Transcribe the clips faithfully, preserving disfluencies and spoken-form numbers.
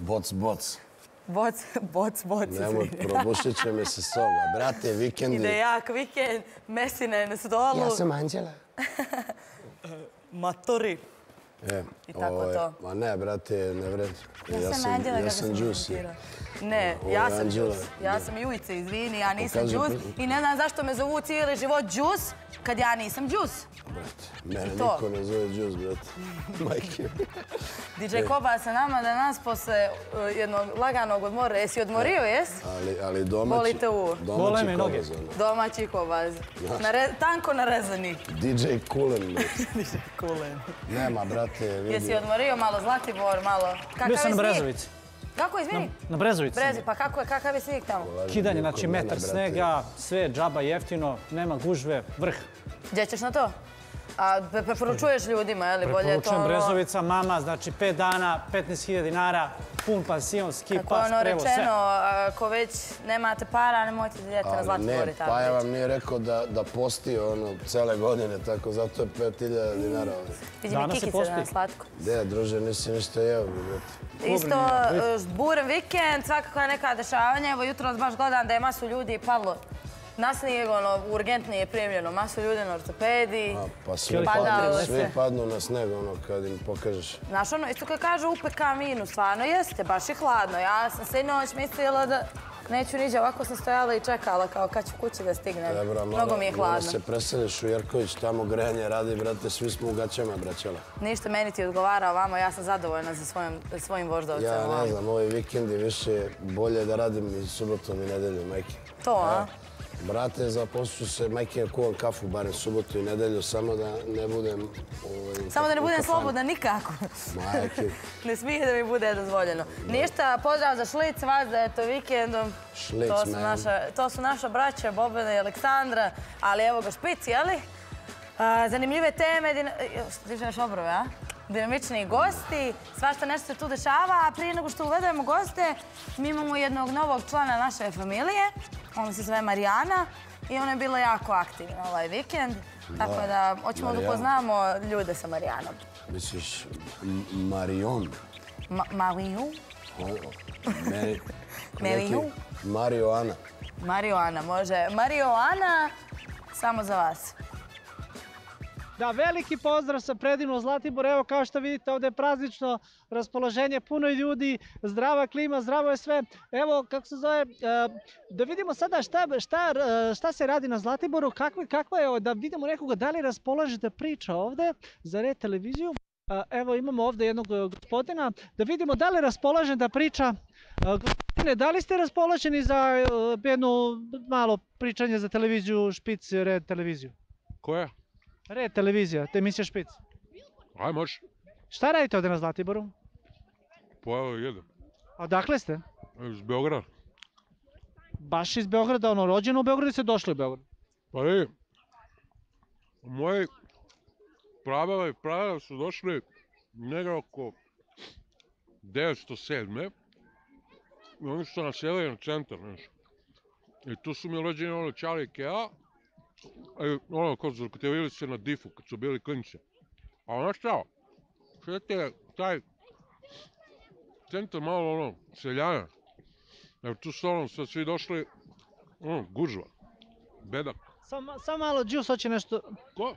Boc, boc. Boc, boc, boc. Nemoj, probušit će mi se soba. Brate, vikendi... Ide jak vikend, mesina je na stolu. Ja sam Anđela. Matori. I tako to. Ma ne, brate, ne vredi. Ja sam Anđela Ja sam Juicy. Ne, ja sam Juice. Ja sam Jujica, izvini, ja nisam Juice. I ne znam zašto me zovu cijeli život Juice, kad ja nisam Juice. Brate, mene niko ne zove Juice, brate. Majke. D J Koba sa nama danas posle jednog laganog odmora. Jesi odmorio, jes? Ali domaći... Volite uvo. Domaći kobaz. Domaći kobaz. Tanko narezani. D J Kulen. D J Kulen. Nema, brate, vidi. Jesi odmorio malo Zlatibor, malo... Bio sam na Brezovici. Kako, izvini? Na Brezovici. Brezi, pa kakav je snijeg tamo? Kidanje, znači metar snega, sve džaba jeftino, nema gužve, vrh. Gdje ćeš na to? A preporučuješ ljudima, je li bolje to? Preporučujem Brezovica, mama, znači pet dana, petnaest hiljada dinara, pun pansion, ski, pas, prevoz, sve. Kako je ono rečeno, ako već nemate para, nemojte da idete na Zlatibor i tako. Ne, Paja vam nije rekao da posti ono cele godine, tako zato je pet hiljada dinara. Vidi mi kikice na slatko. De, druže, nisi ništa jeo. Isto, buran vikend, svakako je neka dešavanja. Evo, jutro baš gledam da je masu ljudi padlo. Na snijeg, ono, urgentni je primljeno, masu ljudi na ortopediji. Pa svi padnu na sneg, ono, kad im pokažeš. Znaš, ono, isto kad kažu U P K minus, stvarno jeste, baš je hladno. Ja sam se noć mislila da neću niđe, ovako sam stojala i čekala kao kad ću kući da stignem. Mnogo mi je hladno. Mora se preseliš u Jerković, tamo grejanje radi, brate, svi smo u gaćama, braćala. Ništa, meni ti odgovara ovamo, ja sam zadovoljna za svojim voždovcem. Ja ne znam, ovi vikendi više bolje da radim i subotom i nedeljom, majke. To, a? Brate, zaposlu se, majke, kuvam kafu, barem subotu i nedelju, samo da ne budem... Samo da ne budem slobodna nikako. Majke. Ne smije da mi bude dozvoljeno. Ništa, pozdrav za Šlic, vas da je to vikendom. Šlic, man. To su naša braća, Bobena i Aleksandra, ali evo ga Špic, jeli? Zanimljive teme, stižeš obrove, a? Dinamični gosti, svašta nešto se tu dešava, a prije nego što uvedemo goste, mi imamo jednog novog člana naše familije, ona se zove Marijana i ona je bila jako aktivna ovaj vikend, tako da hoćemo da upoznamo ljude sa Marijanom. Misliš Marion? Mariju? Mariju? Marijoana. Marijoana, može. Marijoana, samo za vas. Da, veliki pozdrav sa predivnog Zlatibora. Evo, kao što vidite, ovdje je praznično raspoloženje, puno ljudi, zdrava klima, zdravo je sve. Evo, kako se zove, da vidimo sada šta se radi na Zlatiboru, kakva je, da vidimo nekoga da li raspoloži da priča ovdje za Red televiziju. Evo, imamo ovdje jednog gospodina, da vidimo da li raspoložen da priča. Gospodine, da li ste raspoloženi za jedno malo pričanje za televiziju Špic, Red televiziju? Koja? Red televizija, te emisija Špic. Aj, može. Šta radite ovdje na Zlatiboru? Pa evo, jedem. A odakle ste? Iz Beograda. Baš iz Beograda, ono, rođeno u Beogradu i ste došli u Beograd? Pa i, moji pravila i pravila su došli negdje oko devetsto sedme. I oni su naselili na centar, znaš. I tu su mi rođeni ono Čali i Kea. Ono, kad su vidjeli se na difu, kad su bili klinci. A ono šta, sve te, taj centar malo ono, seljana. Jer tu su ono, sad svi došli, ono, gužva, bedak. Samo malo, Džus hoće nešto... Ko?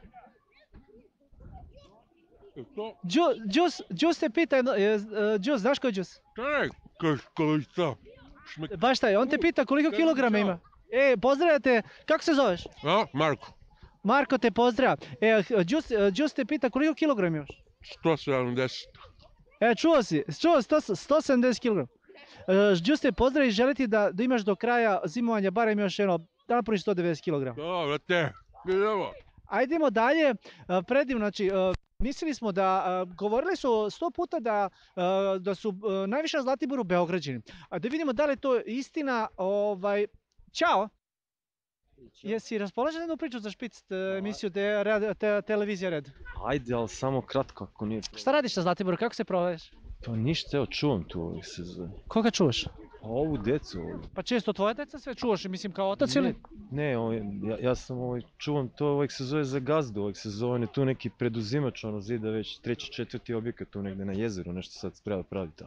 Je to? Džus te pita, Džus, znaš ko je Džus? Ne, koji šta? Baš taj, on te pita koliko kilograma ima. E, pozdravljate, kako se zoveš? A, Marko. Marko te pozdravlja. E, Džus te pita koliko kilograma imaš? sto sedamdeset. E, čuo si, čuo sto sedamdeset kilograma. Džus te pozdravlja i želi ti da imaš do kraja zimovanja barem još jedno, da napraviš sto devedeset kilograma. Da, vrate, idemo. Ajdemo dalje, predivno, znači, mislili smo da, govorili su sto puta da su najviše na Zlatiboru Beograđani. A da vidimo da li je to istina, ovaj... Ćao! Jesi raspoložen jednu priču za Špic emisiju televizija Red? Ajde, ali samo kratko ako nije... Šta radiš na Zlatiboru, kako se provaješ? Pa ništa, evo čuvam tu ovih se zove. Koga čuvaš? Ovu decu ovdje. Pa često tvoje deca sve čuvaš, mislim kao otac ili? Ne, ja sam čuvam to, ovih se zove za gazdu, ovih se zove tu neki preduzimač, ono zida već treći, četvrti objekat tu negdje na jezeru, nešto sad spreda pravi tako.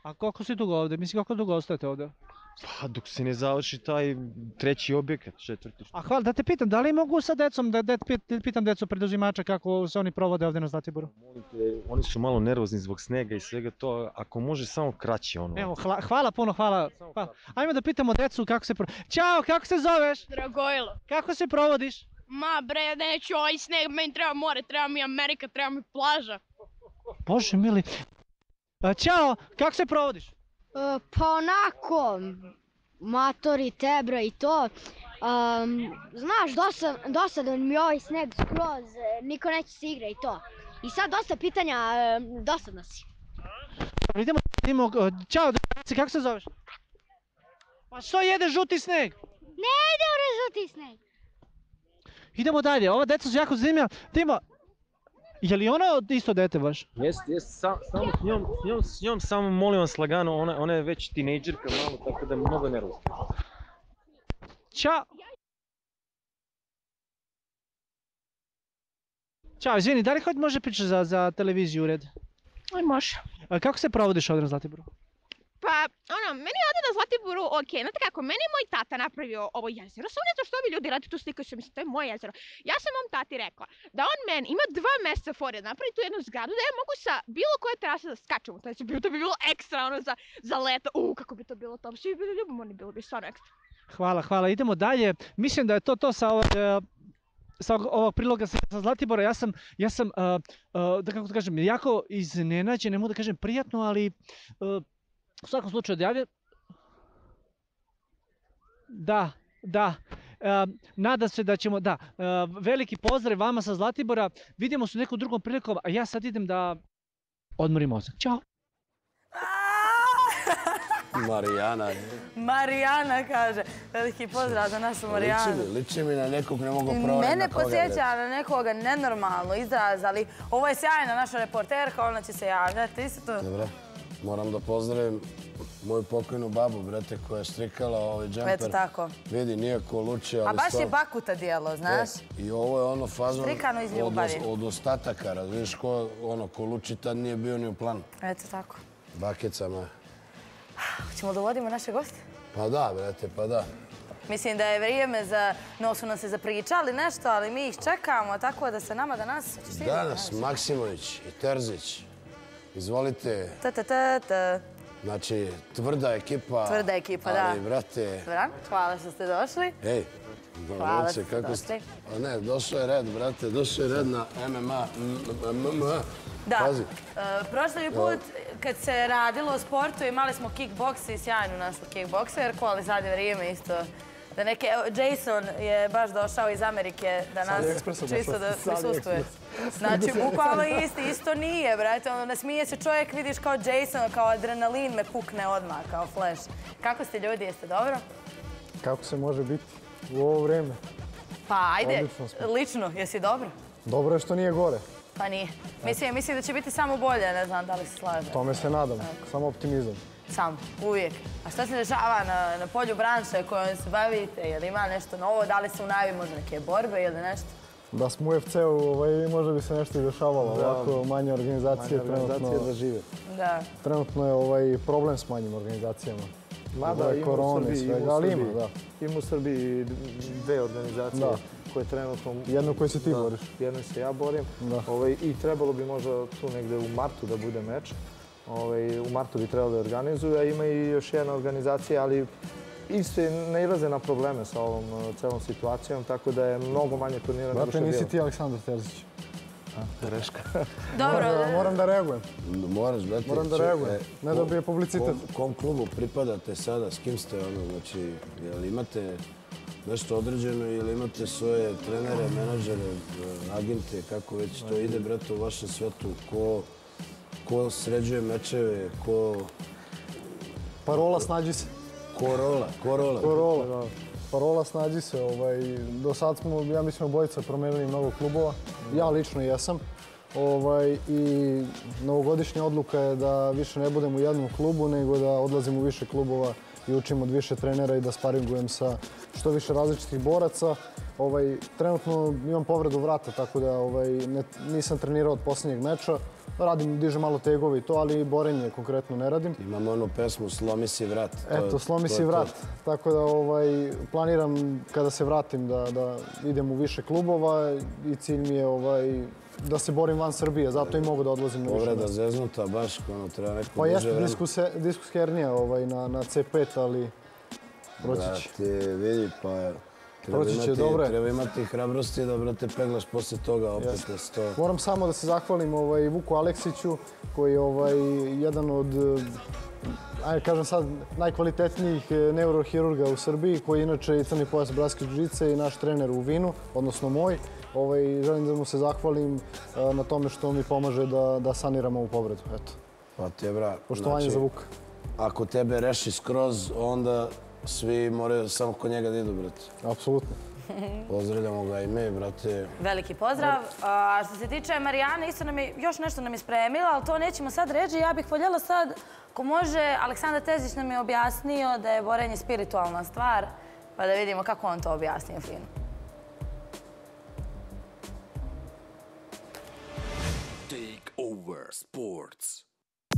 A koliko si dugo ovdje? Mislim, koliko dugo ostajete ovdje? Pa dok se ne završi taj treći objekat, četvrti. A hvala, da te pitam, da li mogu sa decom, da, da pitam decu preduzimača kako se oni provode ovdje na Zlatiboru? Oni su malo nervozni zbog snega i svega to, ako može samo kraće ono. Evo, hla, hvala puno, hvala. hvala. Ajmo da pitamo decu kako se provodiš. Ćao, kako se zoveš? Dragojlo. Kako se provodiš? Ma bre, neću ovaj sneg, meni treba more, treba mi Amerika, treba mi plaža. Bože mili. A, ćao, kako se provodiš? Uh, pa onako, matori, tebra i to. Um, znaš, dosta, dosadan mi ovaj sneg skroz, niko neće se igra i to. I sad dosta pitanja, um, dosadno si. Idemo, idemo, čao, kako se zoveš? Pa što jede žuti sneg? Ne ide bre žuti sneg. Idemo dalje, ova deca su jako zanimljiva. Idemo, je li ono isto dete baš? Jest, jest, sam, samo s njom, s njom, s njom samo molim vas lagano, ona, ona je već tinejdžerka malo, tako da je mnogo nervozna. Ćao. Ćao, izvini, da li hod može pričati za, za televiziju ured? Aj može. A kako se provodiš ovdje na Zlatiboru? Pa, ono, meni je ovdje na Zlatiboru okej, znate kako, meni je moj tata napravio ovo jezero, samo ne znam što ovi ljudi radi tu sliku, mislim, to je moje jezero. Ja sam mom tati rekla da on meni ima dva mjeseca fore da napravi tu jednu zgradu da ja mogu sa bilo koje terase da skačem, to, je, to bi bilo ekstra, ono, za, za leto, uuu, kako bi to bilo to, svi bi ljubomorni, bilo bi stvarno ekstra. Hvala, hvala, idemo dalje. Mislim da je to to sa ovog, sa ovog priloga sa Zlatibora. Ja sam, ja sam uh, uh, da kako da kažem, jako iznenađen, ne mogu da kažem prijatno, ali uh, u svakom slučaju odjavio. Da, da. Uh, nadam se da ćemo, da, uh, veliki pozdrav vama sa Zlatibora. Vidimo se u nekom drugom prilikom, a ja sad idem da odmorim mozak. Ćao. Marijana. Marijana kaže. Veliki pozdrav za našu Marijanu. Liči mi, liči mi na nekog, ne mogu provjeriti. Mene posjeća na nekoga nenormalno izraz, ali ovo je sjajna naša reporterka, ona će se javljati. Isto to. Dobro, moram da pozdravim moju pokojnu babu, brate, koja je strikala ovaj džemper. Eto tako. Vidi, nije ko luči, ali A baš stvarno... je bakuta dijelo, znaš? E, I ovo je ono fazon Strikano iz od, ljubavi. od ostataka, razviš, ko, ono, ko luči tad nije bio ni u planu. Eto tako. Bakica moja. Hoćemo da uvodimo naše goste? Pa da, brate, pa da. Mislim da je vrijeme za... No su nam se zapričali nešto, ali mi ih čekamo, tako da se nama danas... Danas Maksimović i Terzić. Izvolite. Ta ta ta ta. Znači, tvrda ekipa. Tvrda ekipa, da. Ali, brate... Hvala što ste došli. Ej, hvala što ste došli. A ne, došao je red, brate, došao je red na M M A. M M A. Da, Pazi. prošli put kad se radilo o sportu imali smo kickboks i sjajnu našu kickbokserku, ali sad je vrijeme isto da neke... Jason je baš došao iz Amerike da nas čisto da prisustuje. Znači, bukvalno isti, isto nije, brate, ono, ne smije se čovjek, vidiš kao Jason, kao adrenalin me pukne odmah, kao flash. Kako ste ljudi, jeste dobro? Kako se može biti u ovo vrijeme? Pa ajde, lično, jesi dobro? Dobro je što nije gore. Pa nije. Mislim, mislim da će biti samo bolje, ne znam da li se slaže. Tome se nadam, samo optimizam. Samo, uvijek. A šta se dešava na, na polju branše kojom se bavite? Je li ima nešto novo? Da li se u najavi možda neke borbe ili nešto? Da smo u U F C-u, ovaj, možda bi se nešto i dešavalo. Da. Ovako manje organizacije, Manje organizacije trenutno, da žive. Da. trenutno je ovaj problem s manjim organizacijama. Mada Zbog ima u korone i Srbiji, ima svega, u ali Srbiji, ima, da. ima u Srbiji dve organizacije Da. koje trenutno... Jednu koju se ti Da, boriš. jednu se ja borim. Da. Ovaj, I trebalo bi možda tu negde u martu da bude meč. Ovaj, u martu bi trebalo da organizuju, a ima i još jedna organizacija, ali isto ne ilaze na probleme sa ovom uh, celom situacijom, tako da je mnogo manje turnira nego što Brate, je bilo. nisi ti Aleksandar Terzić. Greška. Dobro. Moram, moram da reagujem. Moraš, brate. Moram da čekaj, reagujem, ne kom- dobije publicitet. Kom, kom klubu pripadate sada, s kim ste ono, znači, jel imate nešto određeno ili imate svoje trenere, menadžere, agente, kako već to ide, brate, u vašem svetu, ko, ko sređuje mečeve, ko... Parola snađi se. Ko rola, ko rola. Parola. Parola snađi se. Ovaj, do sad smo, ja mislim, obojica promenili mnogo klubova. Ja lično jesam. Ovaj, I novogodišnja odluka je da više ne budem u jednom klubu, nego da odlazim u više klubova i učim od više trenera i da sparingujem sa što više različitih boraca. Trenutno imam povredu vrata, tako da nisam trenirao od posljednjeg meča. Radim, dižem malo tegove i to, ali borenje konkretno ne radim. Imamo onu pesmu Slomi si vrat. Eto, slomi si vrat. Tako da planiram kada se vratim da idem u više klubova i cilj mi je da se borim van Srbije, zato i mogu da odlazim na više mesta. Povreda zeznuta, baš, treba neko Pa jeste diskus hernija na C pet, ali proći će. Brate, vidi, pa treba imati hrabrosti da, brate, peglaš posle toga opet na sto. Moram samo da se zahvalim Vuku Aleksiću, koji je jedan od, ajde kažem sad, najkvalitetnijih neurohirurga u Srbiji, koji je inače i crni pojas bratske džiu-džice i naš trener u Vinu, odnosno moj. Želim da mu se zahvalim na tome što mi pomaže da saniramo ovu povredu. Pa te, bra. Poštovanje za Vuka. Ako tebe reši skroz, onda svi moraju samo kod njega da idu, brate. Apsolutno. Pozdravljamo ga i mi, brate. Veliki pozdrav. A što se tiče Marijane, isto nam je, još nešto nam je spremila, ali to nećemo sad reći. Ja bih voljela sad, ako može, Aleksandar Terzić nam je objasnio da je borenje spiritualna stvar, pa da vidimo kako on to objasnio fino. Take over sports.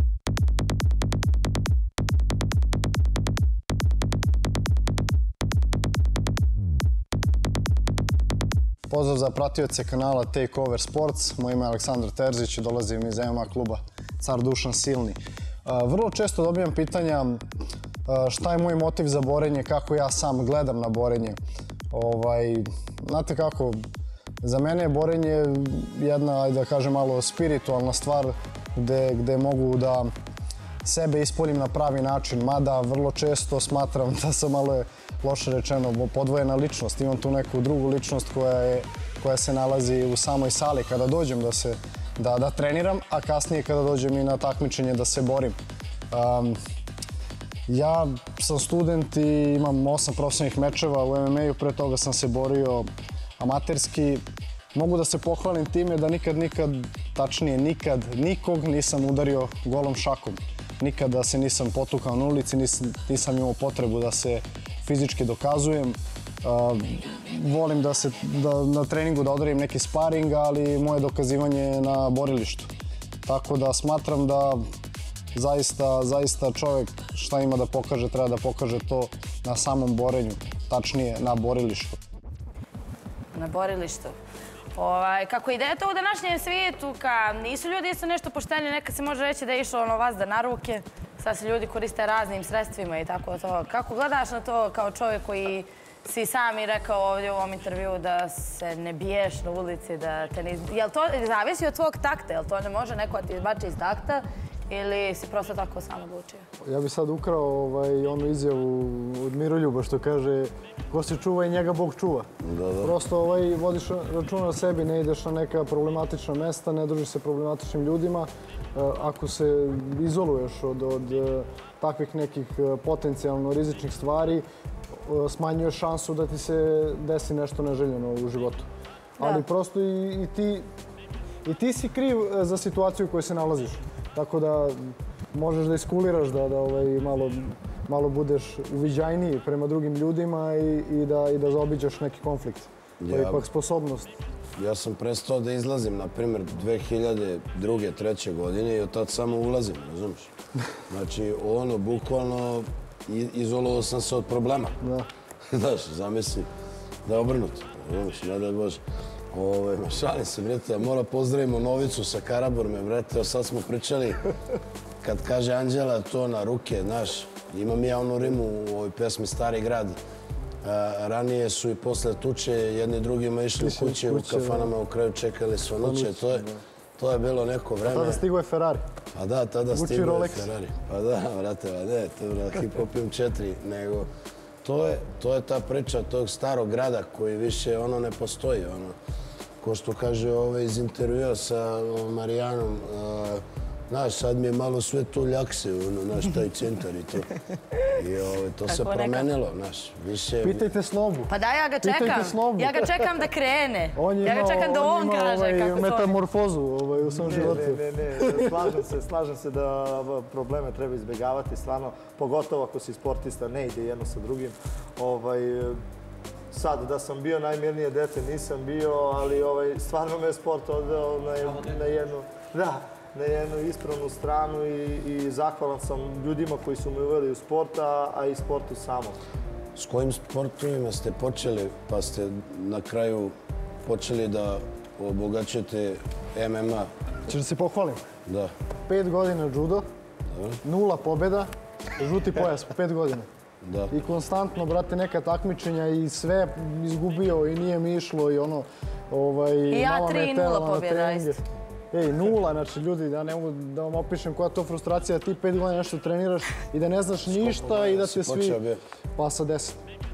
Pozdrav za pratioce kanala Take Over Sports. Moje ime je Aleksandar Terzić i dolazim iz M M A kluba Car Dušan Silni. Vrlo često dobijam pitanja šta je moj motiv za borenje, kako ja sam gledam na borenje. Znate kako, za mene je borenje jedna, da kažem, malo spiritualna stvar gde mogu da sebe ispoljim na pravi način, mada vrlo često smatram da sam malo loše rečeno podvojena ličnost. Imam tu neku drugu ličnost koja se nalazi u samoj sali kada dođem da treniram, a kasnije kada dođem i na takmičenje da se borim. Ja sam student i imam osam profesionalnih mečeva u M M A-u, pre toga sam se borio amaterski. Mogu da se pohvalim time da nikad, nikad, tačnije nikad, nikog nisam udario golom šakom. Nikada se nisam potukao na ulici, nisam imao potrebu da se fizički dokazujem. Volim da na treningu da odradim neki sparing, ali moje dokazivanje je na borilištu. Tako da smatram da zaista čovjek šta ima da pokaže, treba da pokaže to na samom borenju, tačnije na borilištu. Na borilištu. Kako ide to u današnjem svijetu, nisu ljudi isto nešto pošteni, nekad se može reći da je išlo vazda na ruke, sad se ljudi koriste raznim sredstvima i tako to. Kako gledaš na to kao čovjek koji si sam i rekao ovdje u ovom intervju da se ne biješ na ulici, da te ne... Jel to zavisi od tvojeg takta, jel to ne može neko ti izbači iz takta ili si prosto tako sam odlučio? Ja bih sad ukrao onu izjavu od Miroljuba što kaže ko se čuva i njega Bog čuva. Prosto vodiš računa o sebi, ne ideš na neka problematična mesta, ne družiš se problematičnim ljudima. Ako se izoluješ od takvih nekih potencijalno rizičnih stvari, smanjuješ šansu da ti se desi nešto neželjeno u životu. Ali prosto i ti si kriv za situaciju u kojoj se nalaziš. Tako da možeš da iskuliraš, da malo budeš uviđajniji prema drugim ljudima i da zaobiđaš neki konflikt. To je ipak sposobnost. Ja sam prestao da izlazim, na primjer, dve hiljade druge, dve hiljade treće godine i od tad samo ulazim, razumiješ? Znači, ono, bukvalno, izolovao sam se od problema. Znaš, zamisli da je obrnuto, razumiješ, ne daj Bože. Šalim se, brete, mora pozdravimo Novicu sa Karaburme, brete, sad smo pričali, kad kaže Anđela to na ruke, znaš, imam ja onu rimu u ovoj pesmi Stari grad, ranije su i posle tuče jedni drugima išli u kuće, u kafanama u kraju čekali svanuće, to je bilo neko vreme. Tada stigo je Ferrari. Pa da, tada stigo je Ferrari. Pa da, brate, ne, to je hip-hopim četiri, nego to je ta priča tog starog grada koji više ono ne postoji, ono. Ko što kaže iz intervjua sa Marijanom, znaš, sad mi je malo sve to ljakse, znaš, taj centar i to. I to se promenilo, znaš, više... Pitajte Slobu. Pa da, ja ga čekam. Ja ga čekam da krene. Ja ga čekam da on kaže kako to... metamorfozu u svom životu. Ne, ne, ne, slažem se, slažem se da probleme treba izbjegavati, stvarno, pogotovo ako si sportista, ne ide jedno sa drugim. sad da sam bio najmirnije dete, nisam bio, ali ovaj, stvarno me sport odveo na, na jednu, da, na jednu ispravnu stranu i, i zahvalan sam ljudima koji su me uveli u sport, a, a i sportu samom. S kojim sportovima ste počeli, pa ste na kraju počeli da obogaćujete M M A? Češ da se pohvalim? Da. Pet godina judo, nula pobjeda, žuti pojas, pet godina. Da. I konstantno, brate, neka takmičenja i sve izgubio i nije mi išlo i ono, ovaj, I ja mama me tri terala nula na pobjeda, treninge. isto. Ej, nula, znači ljudi, ja ne mogu da vam opišem koja je to frustracija, da ti pet godina nešto treniraš i da ne znaš ništa i da te svi... Pa sa deset.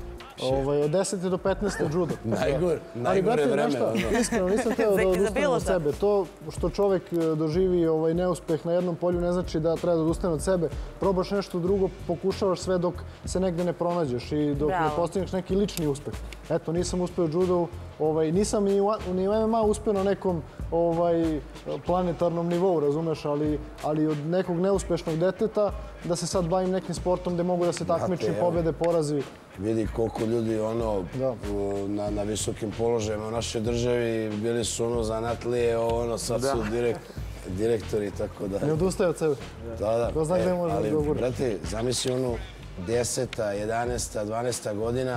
Ovaj, od desete do petnaeste judo. Najgore, najgore vreme. Iskreno, nisam teo da odustanem od sebe. To što čovjek doživi ovaj, neuspeh na jednom polju ne znači da treba da odustane od sebe. Probaš nešto drugo, pokušavaš sve dok se negde ne pronađeš i dok ne postigneš neki lični uspeh. Eto, nisam uspeo u judu, ovaj, nisam ni u, ni u M M A uspeo na nekom ovaj, planetarnom nivou, razumeš, ali, ali od nekog neuspešnog deteta da se sad bavim nekim sportom gde mogu da se takmičim, pobjede, porazi. Vidi koliko ljudi ono, na, na visokim položajima u našoj državi bili su ono zanatlije, ono, sad su direkt, direktori, tako da... Ne odustaje od sebe. Da, da. To zna gde može da ugura. Brate, zamisli onu deseta, jedanaesta, dvanaesta godina,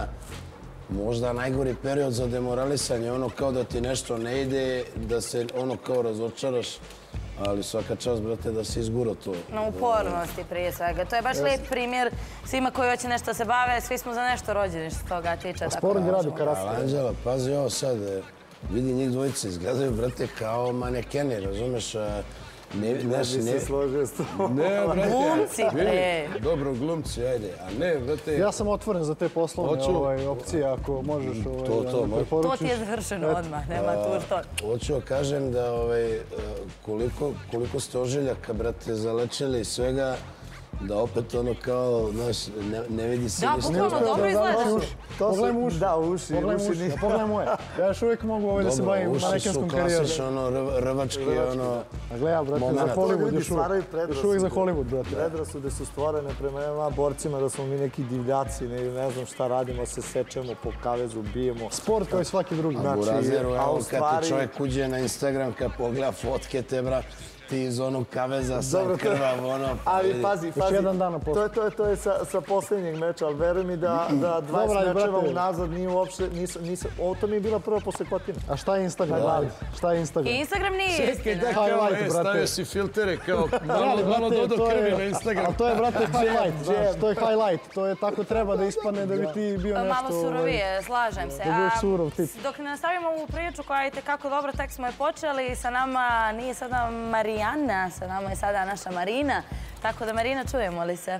možda najgori period za demoralisanje, ono kao da ti nešto ne ide, da se ono kao razočaraš, ali svaka čast, brate, da si izgurao to. Na upornosti prije svega. To je baš lijep primjer svima koji hoće nešto se bave, svi smo za nešto rođeni što toga tiče. A sport gradi karakter. Anđela, pazi ovo sad, vidi njih dvojice, izgledaju, brate, kao manekeni, razumeš? Ne, ne bi se složio s tom. Ne, brate. Glumci, bre. Dobro, glumci, ajde. A ne, brate. Ja sam otvoren za te poslovne ovaj, opcije, ako možeš ovaj, to, to, da preporučiš. To ti je završeno odmah, nema tu što. Hoću da kažem da ovaj, koliko, koliko ste ožiljaka, brate, zalečili svega, da opet ono kao, znaš, ne, ne vidi se da, ništa. Da, bukvalno dobro izgledaš. Pogledaj mu uši. Da, uši. Pogledaj uši, pogledaj moje. Ja još uvijek mogu ovaj da se bavim manekenskom karijerom. Dobro, uši su klasično, ono, rvački, ono, a gledaj, brate, za Hollywood još uvijek. Još uvijek za Hollywood, brate. Predrasude su stvorene prema M M A borcima da smo mi neki divljaci, ne, ne znam šta radimo, se sečemo po kavezu, bijemo. Sport kao i svaki drugi. A Burazeru, evo, kad ti čovjek uđe na Instagram, kad pogleda fotke te, bra, ti iz onog kaveza sam krvav, ono... Ali pazi, pazi, to je, to je, to je sa, sa posljednjeg meča, ali veruj mi da, da dvadeset mečeva unazad nije uopšte, nisam, nisam, ovo to mi je bila prva posekotina. A šta je Instagram? Šta je Instagram? Instagram nije istina. Highlight, brate. Stavio si filtere kao malo, malo dodo krvi na Instagram. A to je, brate, highlight, znaš, to je highlight, to je tako treba da ispadne da bi ti bio nešto... Malo surovije, slažem se. Da budeš surov tip. Dok ne nastavimo ovu priču koja je tekako dobro, tek smo je počeli, sa nama nije sada Marijana, sa nama je sada naša Marina. Tako da, Marina, čujemo li se?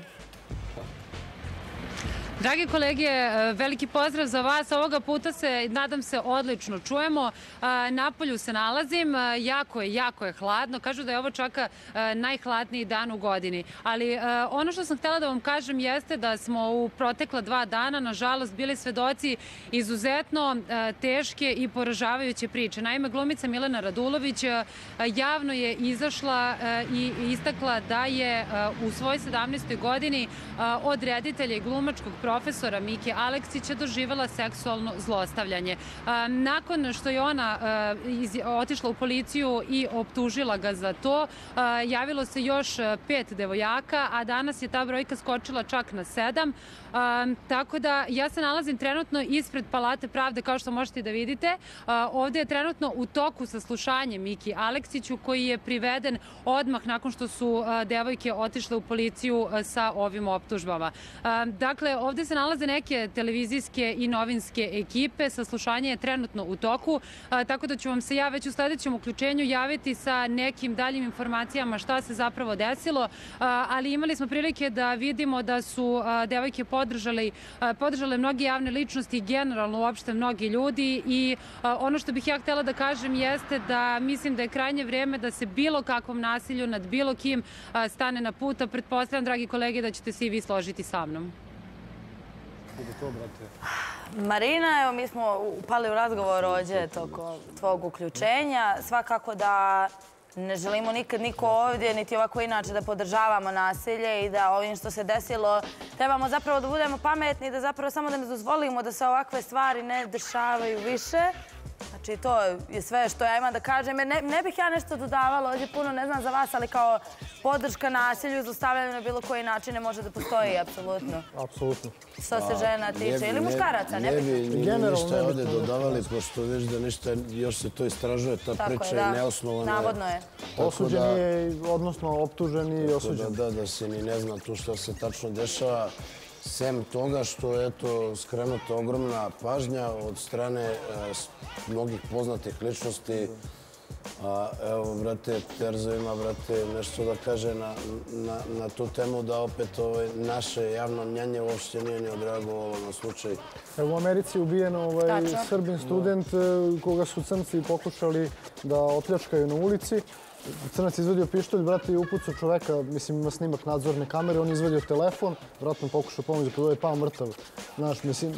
Dragi kolege, veliki pozdrav za vas. Ovoga puta se, nadam se, odlično čujemo. Na polju se nalazim. Jako je, jako je hladno. Kažu da je ovo čak najhladniji dan u godini. Ali ono što sam htjela da vam kažem jeste da smo u protekla dva dana, nažalost, bili svedoci izuzetno teške i poražavajuće priče. Naime, glumica Milena Radulović javno je izašla i istakla da je u svojoj sedamnaestoj godini od reditelja i glumačkog profesora Mike Aleksića doživjela seksualno zlostavljanje. Nakon što je ona otišla u policiju i optužila ga za to, javilo se još pet devojaka, a danas je ta brojka skočila čak na sedam. Tako da ja se nalazim trenutno ispred Palate pravde, kao što možete da vidite. Ovdje je trenutno u toku saslušanje Miki Aleksiću, koji je priveden odmah nakon što su devojke otišle u policiju sa ovim optužbama. Dakle, ovdje se nalaze neke televizijske i novinske ekipe. Saslušanje je trenutno u toku, tako da ću vam se ja već u sljedećem uključenju javiti sa nekim daljim informacijama šta se zapravo desilo, ali imali smo prilike da vidimo da su devojke podržali, podržale mnogi javne ličnosti i generalno uopšte mnogi ljudi i ono što bih ja htjela da kažem jeste da mislim da je krajnje vrijeme da se bilo kakvom nasilju nad bilo kim stane na put, a pretpostavljam, dragi kolege, da ćete se i vi složiti sa mnom. Marina, evo mi smo upali u razgovor ođe toko tvojeg uključenja. Svakako da ne želimo nikad niko ovdje, niti ovako inače da podržavamo nasilje i da ovim što se desilo trebamo zapravo da budemo pametni i da zapravo samo da ne dozvolimo da se ovakve stvari ne dešavaju više. Znači, to je sve što ja imam da kažem. Ne, ne bih ja nešto dodavala, ovdje puno ne znam za vas, ali kao podrška nasilju, zaustavljanje na bilo koji način ne može da postoji, apsolutno. Apsolutno. Što se žena tiče, ili muškaraca, ne bih. Ne bi ništa ovdje dodavali, pošto viš da ništa, još se to istražuje, ta priča je neosnovana. Navodno je. Osuđen je, odnosno optužen i osuđen. Da, da se ni ne zna tu što se tačno dešava. Sem toga što je skrenuta ogromna pažnja od strane mnogih poznatih ličnosti. Evo, brate, Terzo ima, brate, nešto da kaže na tu temu, da opet naše javno mnjenje uopšte nije ni odreagovalo na slučaj. Evo, u Americi je ubijen Srbin student koga su crnci pokušali da opljačkaju na ulici. Crnac izvadio pištolj, brate, i upucao čoveka, mislim, ima snimak nadzorne kamere, on izvadio telefon, vratno pokušao pomoći, pa je pao mrtav. Znaš, mislim,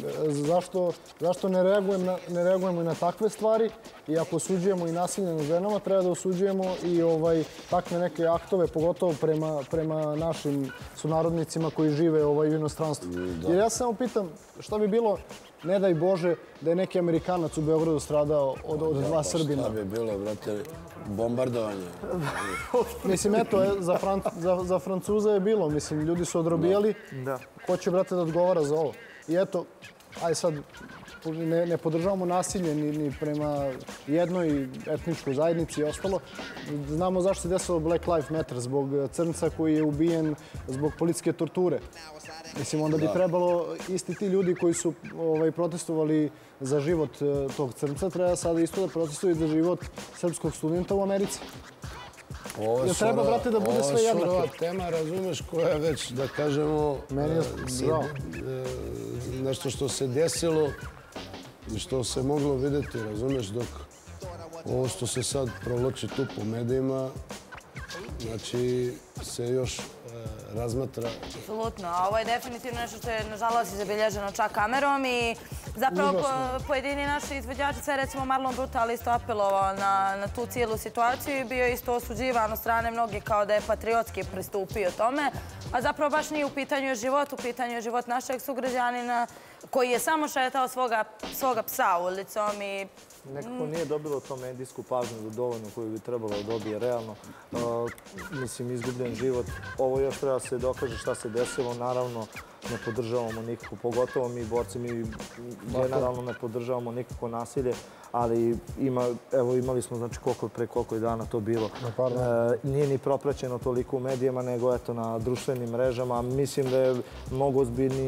zašto ne reagujemo i na takve stvari i ako osuđujemo i nasilje nad ženama, treba da osuđujemo i takve neke aktove, pogotovo prema našim sunarodnicima koji žive u inostranstvu. Jer ja se samo pitam, šta bi bilo, ne daj Bože, da je neki Amerikanac u Beogradu stradao od dva Srbina. Šta bi bilo, brate, bombardovanje? Mislim, eto, za Francuza je bilo. Mislim, ljudi su odrobijali. Ko će, brate, da odgovara za ovo? I eto, aj sad, ne podržavamo nasilje ni prema jednoj etničkoj zajednici i ostalo. Znamo zašto se desilo Black Lives Matter, zbog crnca koji je ubijen zbog policijske torture. Mislim, onda bi trebalo isti ti ljudi koji su protestovali za život tog crnca, treba sada isto da protestuju za život srpskog studenta u Americi. Jer treba, brate, da bude sve jednako. Ovo je surova tema, razumeš, koja već, da kažemo, nešto što se desilo i što se moglo vidjeti, razumeš, dok ovo što se sad provlači tu po medijima, znači se još razmatra. Apsolutno, a ovo je definitivno nešto što je, nažalost, zabilježeno čak kamerom i zapravo pojedini naši izvođači, sve recimo Marlon Brutal isto apelovao na tu cijelu situaciju i bio isto osuđivan od strane mnogi kao da je patriotski pristupio tome, a zapravo baš nije u pitanju život, u pitanju je život našeg sugrađanina koji je samo šetao svoga psa ulicom i... Nekako nije dobilo to medijsku pažnju dovoljno koju bi trebalo da dobije realno. Mislim, izgubljen život. Ovo još treba se dokaže šta se desilo. Naravno, ne podržavamo nikako, pogotovo mi borci, mi generalno ne podržavamo nikako nasilje, ali imali smo, znači, koliko pre koliko je dana to bilo. Nije ni propraćeno toliko u medijama, nego eto na društvenim mrežama. Mislim da je mnogo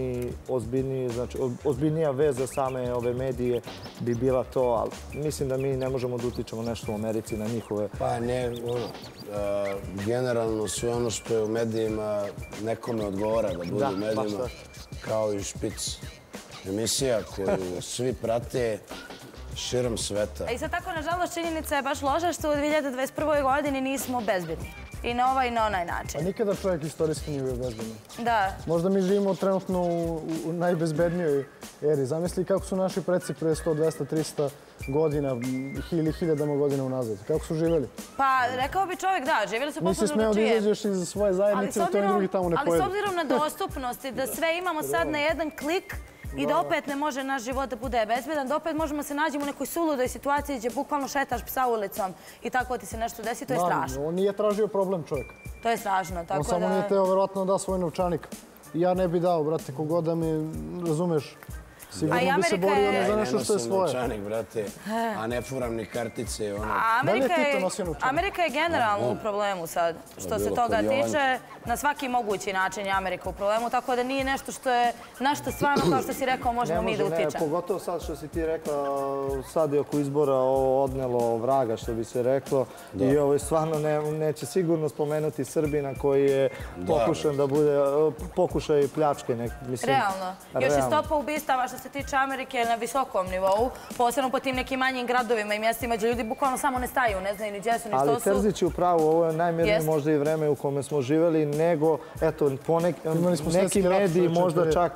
ozbiljnija veza same ove medije bi bila to, ali mislim da mi ne možemo da utičemo nešto u Americi na njihove... Pa ne, ono, generalno sve ono što je u medijima nekome odgovara da bude u medijima, kao i Špic. Emisija koju svi prate širom sveta. I sad tako, nažalost, činjenica je baš loša što u dvije hiljade dvadeset prvoj godini nismo bezbedni. I na ovaj i na onaj način. A nikada čovjek istorijski nije bio bezbedni. Da. Možda mi živimo trenutno u najbezbednijoj eri. Zamisli kako su naši preci pre sto, dvesta, trista godina ili hiljadama godina unazad. Kako su živjeli? Pa, rekao bi čovjek, da, živjeli su potpuno drugačije. Nisi smeo da izađeš iz svoje zajednice, da to i drugi tamo ne pojedu. Ali s obzirom na dostupnost i da sve imamo sad na jedan klik, i da opet ne može naš život da bude bezbedan, da opet možemo se nađemo u nekoj suludoj situaciji gdje bukvalno šetaš psa ulicom i tako ti se nešto desi, to je strašno. On nije tražio problem čovjek. To je strašno, tako da... On samo nije teo verovatno da svoj novčanik. Ja ne bi dao, brate, kogod da mi razumeš. Sigurno bi se borio za nešto što je svoje. Ja brate, a ne furam ni kartice. Amerika je generalno u problemu sad, što se toga tiče. Na svaki mogući način je Amerika u problemu, tako da nije nešto što je našta stvarno, kao što si rekao, možemo mi da utičemo. Pogotovo sad što si ti rekla, sad je oko izbora ovo odnelo vraga, što bi se reklo. I ovo stvarno neće sigurno spomenuti Srbina koji je pokušan da bude pokušaj pljačke. Realno. Još je stopa ubistava što se tiče Amerike na visokom nivou, posebno po tim nekim manjim gradovima i mjestima gdje ljudi bukvalno samo ne staju, ne znaju ni gdje su, ni što su. Ali Terzić je upravo, ovo je najmirnije možda i vreme u kome smo živjeli, nego, eto, neki mediji možda čak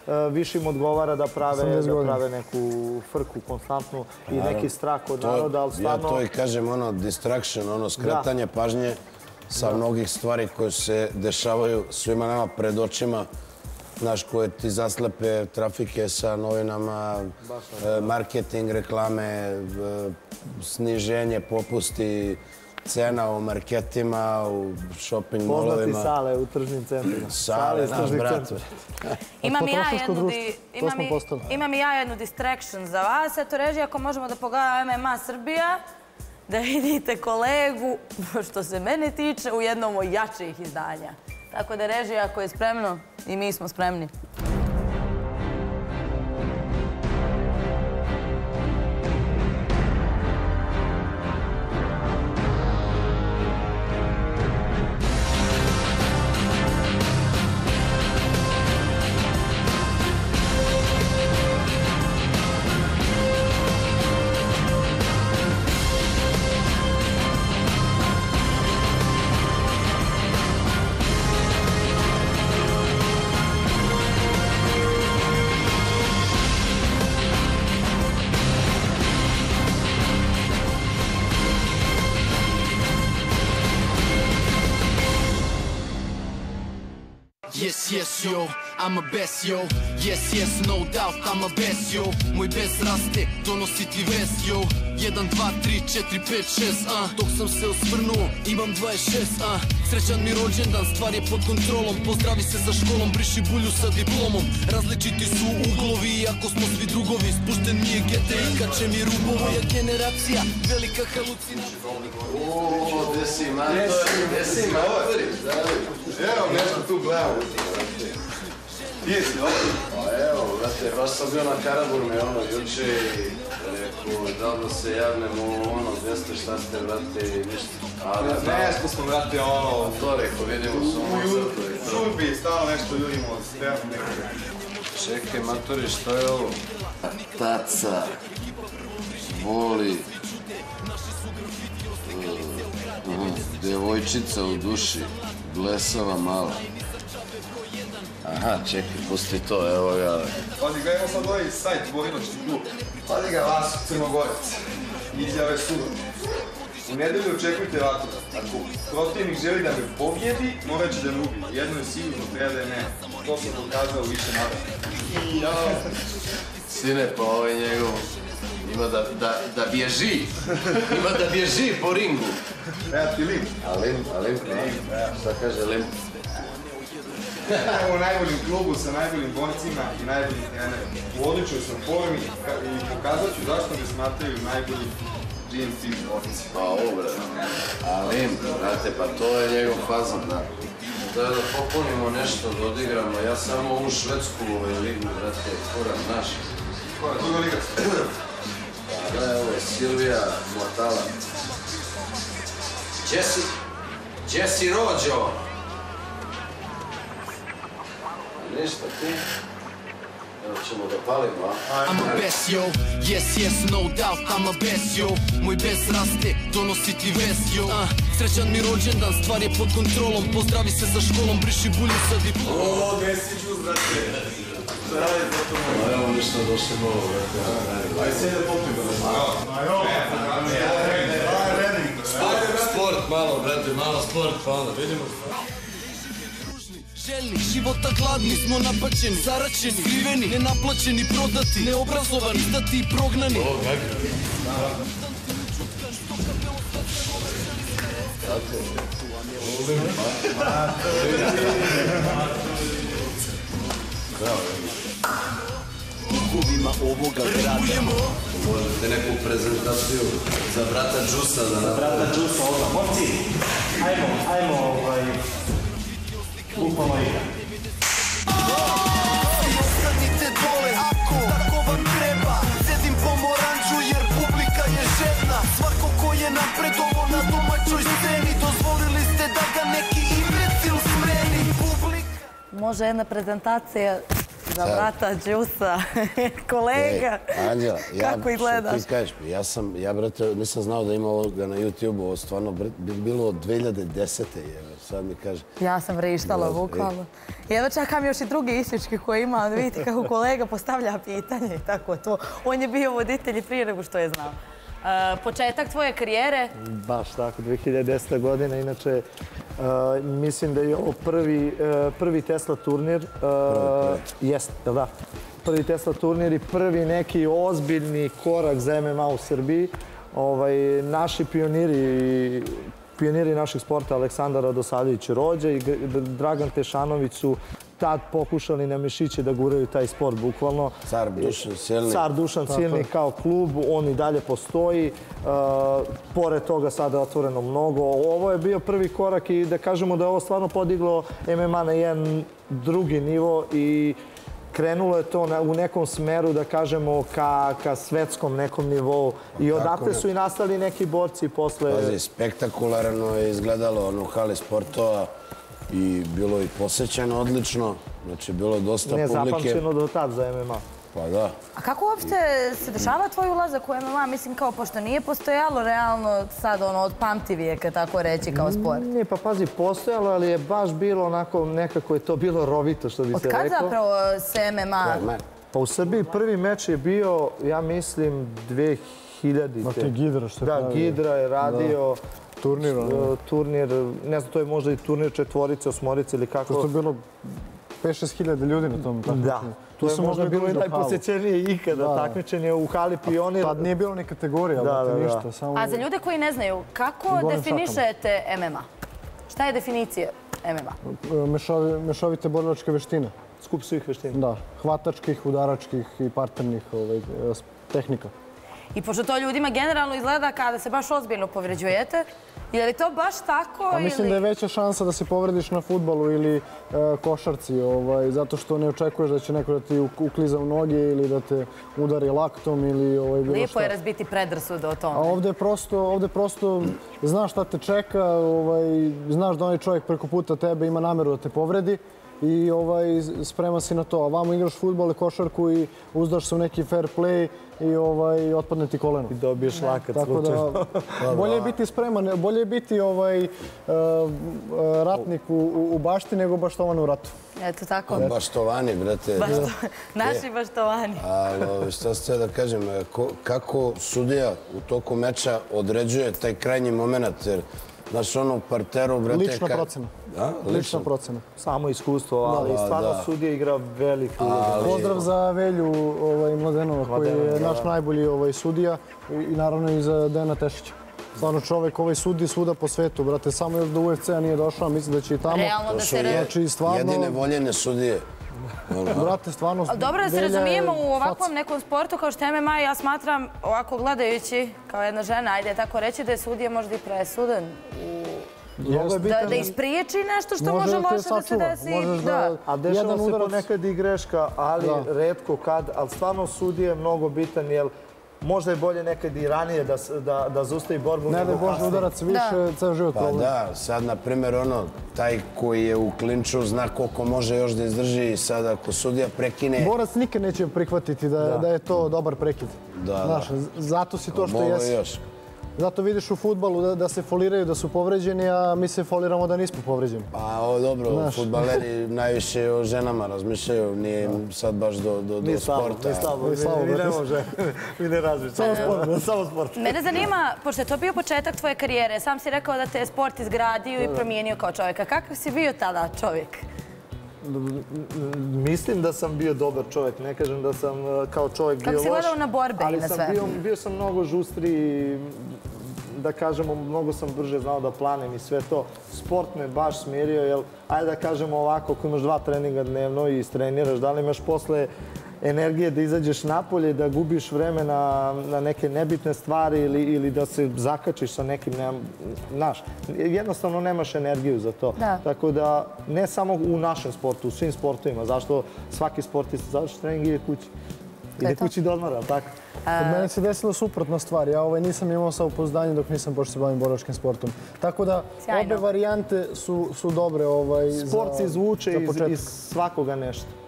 više im odgovara da prave neku frku konstantnu i neki strah od naroda, ali stvarno... Ja to i kažem, ono, distraction, ono, skretanje pažnje sa mnogih stvari koje se dešavaju svima nama pred očima, znaš, koje ti zaslepe trafike sa novinama, marketing, reklame, sniženje, popusti, cena u marketima, u shopping molovima. Poznati sale u tržnim centrima. Sale, naš brat. Imam i ja jednu distraction za vas. Eto, reži, ako možemo da pogledamo M M A Srbija, da vidite kolegu, što se mene tiče, u jednom od jačih izdanja. Tako da režija, ako je spremno, i mi smo spremni. Yes, yes, yo, I'm a best, yo. Yes, yes, no doubt, I'm a best, yo. Moj bes raste, donosi ti vest, yo. Jedan, dva, tri, četiri, pet, šest, a dok sam se osvrnuo, imam dvadeset šest, a srećan mi rođendan, stvar je pod kontrolom. Pozdravi se za školom, briši bulju sa diplomom. Različiti su uglovi, iako smo svi drugovi. Spušten mi je G T I, kače mi rubo. Moja generacija, velika halucinacija. Ooo, gde si matori, gde si matori? Evo, nešto tu gledamo. Gdje si, ovdje? Pa evo, brate, baš sam bio na Karaburmi, ono, juče i rekao, da li da se javnemo, ono, gdje ste, šta ste, brate, i ništa. Nešto smo, brate, ono... To rekao, vidimo se ono crtu. U žurbi, stalo nešto ljudimo, spremamo nekako. Čekaj, matori, što je ovo? Taca, boli, devojčica u duši, blesava mala. Aha, čekaj, pusti to, evo ga. Pazi, gledamo sad ovaj sajt, Boriločki klub. Pazi ga, Vaso, Crnogorac. Izjave suda. U nedelju očekujte vatru. Ako protivnik želi da me pobjedi, morat će da me ubije. Jedno je sigurno, treba da je ne. To sam dokazao više nada. Sine, pa ovaj njegov ima da bježi. Ima da bježi po ringu. Evo ti Lim. A Lim, a Lim, šta kaže Lim? U najboljim klubu sa najboljim borcima i najboljim trenerima. U odličnoj sam formi i pokazat ću zašto me smatraju najboljim G M P borci. Pa ovo, bre. A Lim, brate, pa to je njegov fazan, da. To je da popunimo nešto, da odigramo. Ja samo ovu švedsku ligu, brate, kuram, znaš. Koja je druga liga? Pa da, evo je Silvija Mortala. Gdje si rođo? Ništa ti. Evo ćemo da palimo, a? I'm a best, yo, yes, yes, no doubt, I'm a best, yo. Moj bes raste, donosi ti vest, yo. Srećan mi rođendan, stvar je pod kontrolom. Pozdravi se za školom, briši bulju sa diplomom. Ovo, Mesiću, brate. Šta radi za to moj? Evo ništa, došli malo, brate. Ajde, sve da popimo. Sport malo, brate, malo sport, pa onda vidimo. Željni, života gladni, smo napačeni, zaračeni, skriveni, nenaplaćeni, prodati, neobrazovani, izdati i prognani. Ovo, kako? Duhovima ovoga grada. Možete neku prezentaciju za brata Džusa da napravimo. Brata Džusa, ovdje. Morci, ajmo, ajmo, ovaj... Bukvalno igra. Ostanite dole ako tako vam treba. Sedim pomoranđu jer publika je žedna. Svako ko je napredovo na domaćoj sceni, dozvolili ste da ga neki imbecil smeni. Publika... Može jedna prezentacija Na brata Đusa, kolega, kako izgledaš? Ti kažeš mi, ja sam, ja brate, nisam znao da ima ovoga na YouTube-u, ovo stvarno bilo od dve hiljade desete. Sad mi kaže... Ja sam vrištala, bukvalno. Jedno čakam još i drugi isječki koje ima, vidite kako kolega postavlja pitanje i tako to. On je bio voditelj prije nego što je znao. Početak tvoje karijere? Baš tako, dve hiljade deseta godina. Inače, mislim da je ovo prvi Tesla turnir. Jeste, da. Prvi Tesla turnir i prvi neki ozbiljni korak za M M A u Srbiji. Naši pioniri, pioniri našeg sporta, Aleksandar Radosavljević Rođa i Dragan Tešanović su tad pokušali na mišiće da guraju taj sport, bukvalno. Car Dušan Silni. Car Dušan Silni kao klub, on i dalje postoji. Pored toga sada je otvoreno mnogo. Ovo je bio prvi korak i da kažemo da je ovo stvarno podiglo M M A na jedan drugi nivo i krenulo je to u nekom smeru, da kažemo, ka svetskom nekom nivou. I odatle su i nastali neki borci posle... Pazi, spektakularno je izgledalo ono hali sportova. I bilo i posećeno odlično, znači bilo je dosta publike. Nezapamćeno do tad za M M A. Pa da. A kako uopšte se dešava tvoj ulazak u M M A? Mislim, kao pošto nije postojalo realno sad ono od pamtivijeka, tako reći, kao sport. Nije, pa pazi, postojalo, ali je baš bilo onako, nekako je to bilo rovito, što bi se rekao. Od kad zapravo se M M A... Pa u Srbiji prvi meč je bio, ja mislim, dve hiljadite. Ma to je Gidra što je radio. Da, Gidra je radio... Turnir, turnir, ne znam, to je možda i turnir četvorice, osmorice ili kako. To je bilo pet šest hiljada ljudi na tom takmičenju. Da, to je možda bilo i najposećenije ikada takmičenje u hali Pionir. Tad nije bilo ni kategorija, ali ništa. A za ljude koji ne znaju, kako definišete M M A? Šta je definicija M M A? Mešovite borilačke veštine. Skup svih veština. Da, hvatačkih, udaračkih i parternih tehnika. I pošto to ljudima generalno izgleda kada se baš ozbiljno povređujete, je li to baš tako? Pa mislim da je veća šansa da se povrediš na fudbalu ili košarci, zato što ne očekuješ da će neko da ti ukliza u noge ili da te udari laktom ili bilo šta. Lijepo je razbiti predrasude o tome. A ovde prosto znaš šta te čeka, znaš da onaj čovjek preko puta tebe ima nameru da te povredi i spreman si na to. A vamo igraš fudbal i košarku i uzdaš se u neki fair play i otpadne ti koleno. I dobiješ lakat. Tako da, bolje je biti spreman, bolje je biti ratnik u bašti nego baštovan u ratu. Eto tako. Baštovani, brate. Naši baštovani. Ali šta ste da kažem, kako sudija u toku meča određuje taj krajnji moment, jer znaš ono u parteru, brate... Lična procena. Lična procena. Samo iskustvo, ali stvarno sudija igra veliku ulogu. Pozdrav za Velju Mladenova, koji je naš najbolji sudija i naravno i za Dejana Tešića. Stvarno čovek ovaj sudi svuda po svetu, brate, samo još do U F C-a nije došao, mislim da će i tamo. Realno da se reći. Jedine voljene sudije. Brate, stvarno... Dobro da se razumijemo u ovakvom nekom sportu kao što je M M A, ja smatram, ovako gledajući kao jedna žena, ajde tako reći, da je sudija možda i presudan da ispriječi nešto što može loše da se desi. A dešava se ponekad i greška, ali retko kad, ali stvarno sudija je mnogo bitan, jer možda je bolje nekad i ranije da zaustavi borbu. Ne da je Bože udarac više, ceo život problem. Pa da, sad na primjer ono, taj koji je u klinču zna koliko može još da izdrži i sad ako sudija prekine... Borac nikad neće prihvatiti da je to dobar prekid. Zato si to što jesi. Zato vidiš u fudbalu da se foliraju da su povređeni, a mi se foliramo da nismo povređeni. Pa ovo dobro, fudbaleri najviše o ženama razmišljaju, nije im sad baš do sporta. Nije slabo, mi ne može, mi ne razmišljamo. Samo sport. Mene zanima, pošto je to bio početak tvoje karijere, sam si rekao da te je sport izgradio i promijenio kao čovjeka. Kakav si bio tada čovjek? Mislim da sam bio dobar čovjek, ne kažem da sam kao čovjek bio loš. Kako si gledao na borbe i na sve? Ali bio sam mnogo žustriji, da kažemo, mnogo sam brže znao da planem i sve to. Sport me baš smirio, jer, ajde da kažemo ovako, ako imaš dva treninga dnevno i istreniraš, da li imaš posle energije da izađeš napolje, da gubiš vreme na neke nebitne stvari ili da se zakačiš sa nekim, znaš, jednostavno nemaš energiju za to. Tako da, ne samo u našem sportu, u svim sportovima, zašto svaki sportista završi trening i ide kući. Ide kući do odmora, tako? Od mene se desilo suprotna stvar. Ja nisam imao samopouzdanje dok nisam počeo se bavim borilačkim sportom. Tako da, obe varijante su dobre za početak. Sport se izvuče iz svakoga nešto.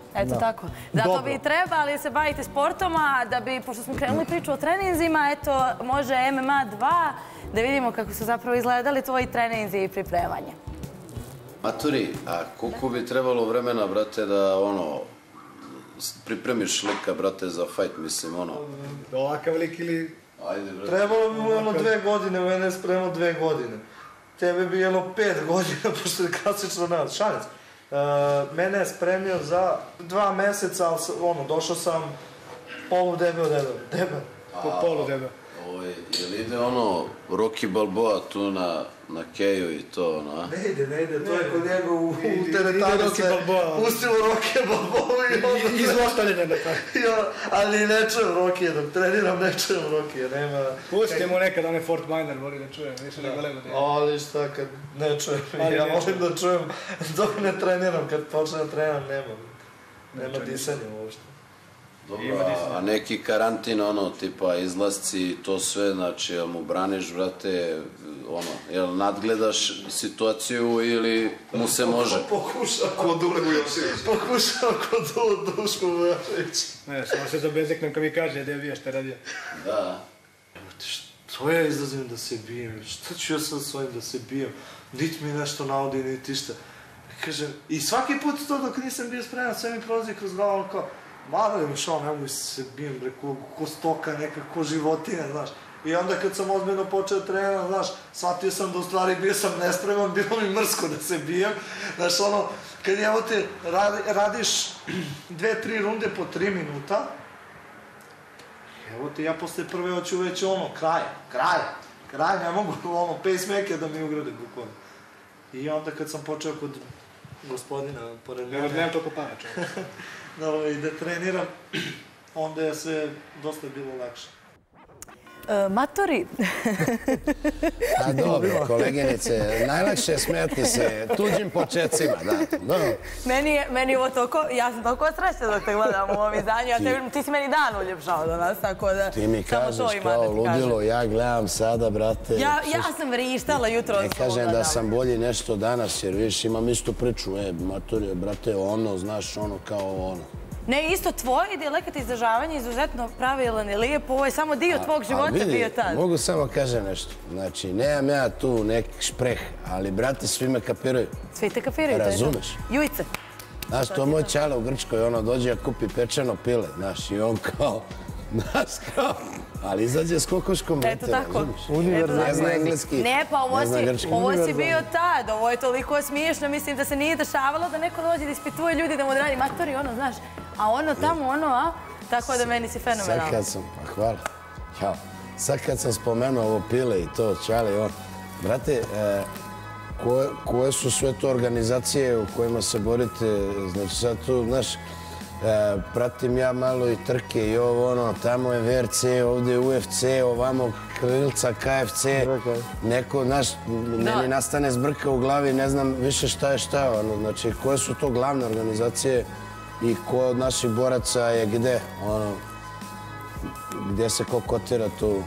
Eto tako. Zato bi trebali se baviti sportom, a da bi, pošto smo krenuli priču o treninzima, eto, može M M A dva, da vidimo kako su zapravo izgledali tvoji treninzi i pripremanje. Maturi, a koliko bi trebalo vremena, brate, da ono, pripremiš lika, brate, za fajt, mislim, ono? Ovakav lik ili... Ajde, brate. Trebalo bi mu jedno dve godine, mene je spremao dve godine. Tebe bi jedno pet godina, pošto je klasično nas, šalec. Mene je spremio za dva meseca, ali ono, došao sam polu debel, debel, debel, polu debel. Jel ide ono, Rocky Balboa tu na Keju i to, ono, a? Ne ide, ne ide, to je kod njega u teretanu se pustilo Rocky Balboa i onda... Izlostavljene da tako. Ali ne čujem Rocky, dok treniram ne čujem Rocky, nema... Pusti mu nekad onaj Fort Minor, voli da čujem, više nego lego da je. Ali šta, kad ne čujem, ja volim da čujem dok ne treniram, kad počnem da treniram, nema. Nema disanja uopšte. Dobro, a neki karantin, ono, tipa izlasci i to sve, znači, jel mu braniš, brate, ono, jel nadgledaš situaciju ili mu se može? Pokušao kod Dule Vujošević. Pokušao kod Dule Duško Vujošević. Ne, samo se zabezeknem kad mi kaže da je bio šta radio. Da. Što ja izlazim da se bijem? Šta ću ja sad s ovim da se bijem? Niti mi nešto navodi, niti šta. Kažem, i svaki put to dok nisam bio spreman, sve mi prolazi kroz glavu, kao, mada mi šao, nemoj se bijem, bre, ko stoka neka, ko životinja, znaš. I onda kad sam ozbiljno počeo trenirati, znaš, shvatio sam da u stvari bio sam nespreman, bilo mi mrsko da se bijem. Znaš, ono, kad evo te radiš dve, tri runde po tri minuta, evo te ja posle prve hoću već ono, kraj, kraj, kraj, ne mogu ono, pacemaker da mi ugrade bukvalno. I onda kad sam počeo kod gospodina, pored mene... Nemam toliko para, čovječ. I da treniram, onda je sve dosta bilo lakše. Matori. A dobro, koleginice, najlakše je smijati se tuđim početcima, da. Meni je ovo toliko, ja sam toliko srećna dok te gledam u ovom izdanju, ti si meni dan uljepšao do nas, tako da... Ti mi kažeš kao ludilo, ja gledam sada, brate... Ja sam vrištala jutro. Ne kažem da sam bolji nešto danas, jer viš imam istu priču, e, Matori, brate, ono, znaš, ono, kao ono. Ne, isto tvoj dijalekat izdržavanja je izuzetno pravilan i lijep, ovo je samo dio tvog života bio tad. Mogu samo kažem nešto, znači, nemam ja tu neki špreh, ali, brate, svi me kapiraju. Svi te kapiraju, to je to. Razumeš? Jujice. Znaš, to moj čale u Grčkoj, ono, dođe a kupi pečeno pile, znaš, i on kao, znaš, kao, ali izađe s kokoškom, brate, razumeš? Ne zna engleski, ne pa zna grčki. Ovo si bio tad, ovo je toliko smiješno, mislim da se nije dešavalo da neko dođe da ispituje ljudi da mu odradi matori, ono, znaš, a ono tamo, ono, a? Tako da meni si fenomenalno. Sad kad sam, pa hvala, jao, sad kad sam spomenuo ovo pile i to, čale, on, brate, koje su sve to organizacije u kojima se borite, znači sad tu, znaš, pratim ja malo i trke i ovo, ono, tamo je V R C, ovdje je U F C, ovamo Krilca, K F C, neko, znaš, meni nastane zbrka u glavi, ne znam više šta je šta, ono, znači, koje su to glavne organizacije i ko od naših boraca je gde, ono, gdje se ko kotira tu?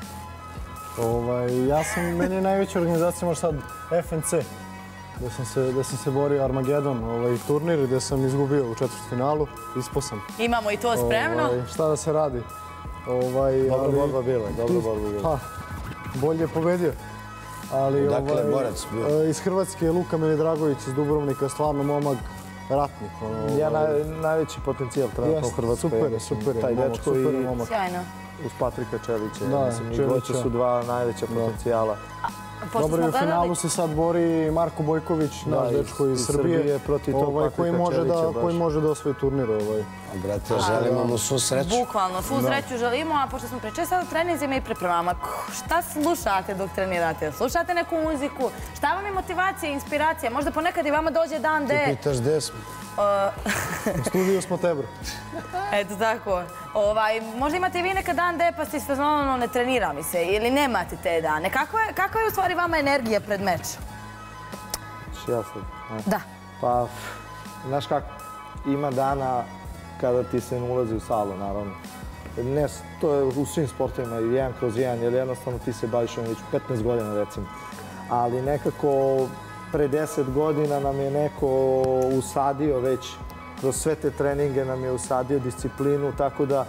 Ja sam, meni je najveća organizacija možda sad F N C, gdje sam se borio Armagedon turnir, gdje sam izgubio u četvrtfinalu, ispao sam. Imamo i to spremno. Šta da se radi? Dobra borba bila, dobra borba bila. Pa, bolje je pobedio. Odakle je borac bio? Iz Hrvatske je Luka Menidragović iz Dubrovnika, stvarno momak, ratnik. Ja najveći potencijal trenutno u Hrvatskoj. Super, super je. Taj dečko i sjajno. uz Patrika Čelića. Čelića su dva najveća potencijala. Dobro, i u finalu se sad bori Marko Bojković, naš dečko iz Srbije, koji može da osvoji turnir. Brate, želimo mu svu sreću. Bukvalno, svu sreću želimo, a pošto smo pričali sad o treninzima i pripremama, šta slušate dok trenirate? Slušate neku muziku? Šta vam je motivacija i inspiracija? Možda ponekad i vama dođe dan D. Ti pitaš gde smo? U studiju smo tebro. Eto tako. Možda imate i vi nekad dan D pa ste isfazonalno ne trenira mi se ili nemate te dane. Kakva je u stvari vama energija pred meč? Ja sad? Da. Pa, znaš kako, ima dana kada ti se ne ulazi u salu, naravno. Ne, to je u svim sportovima, jedan kroz jedan, jer jednostavno ti se baviš već petnaest godina, recimo. Ali nekako pre deset godina nam je neko usadio već kroz sve te treninge nam je usadio disciplinu, tako da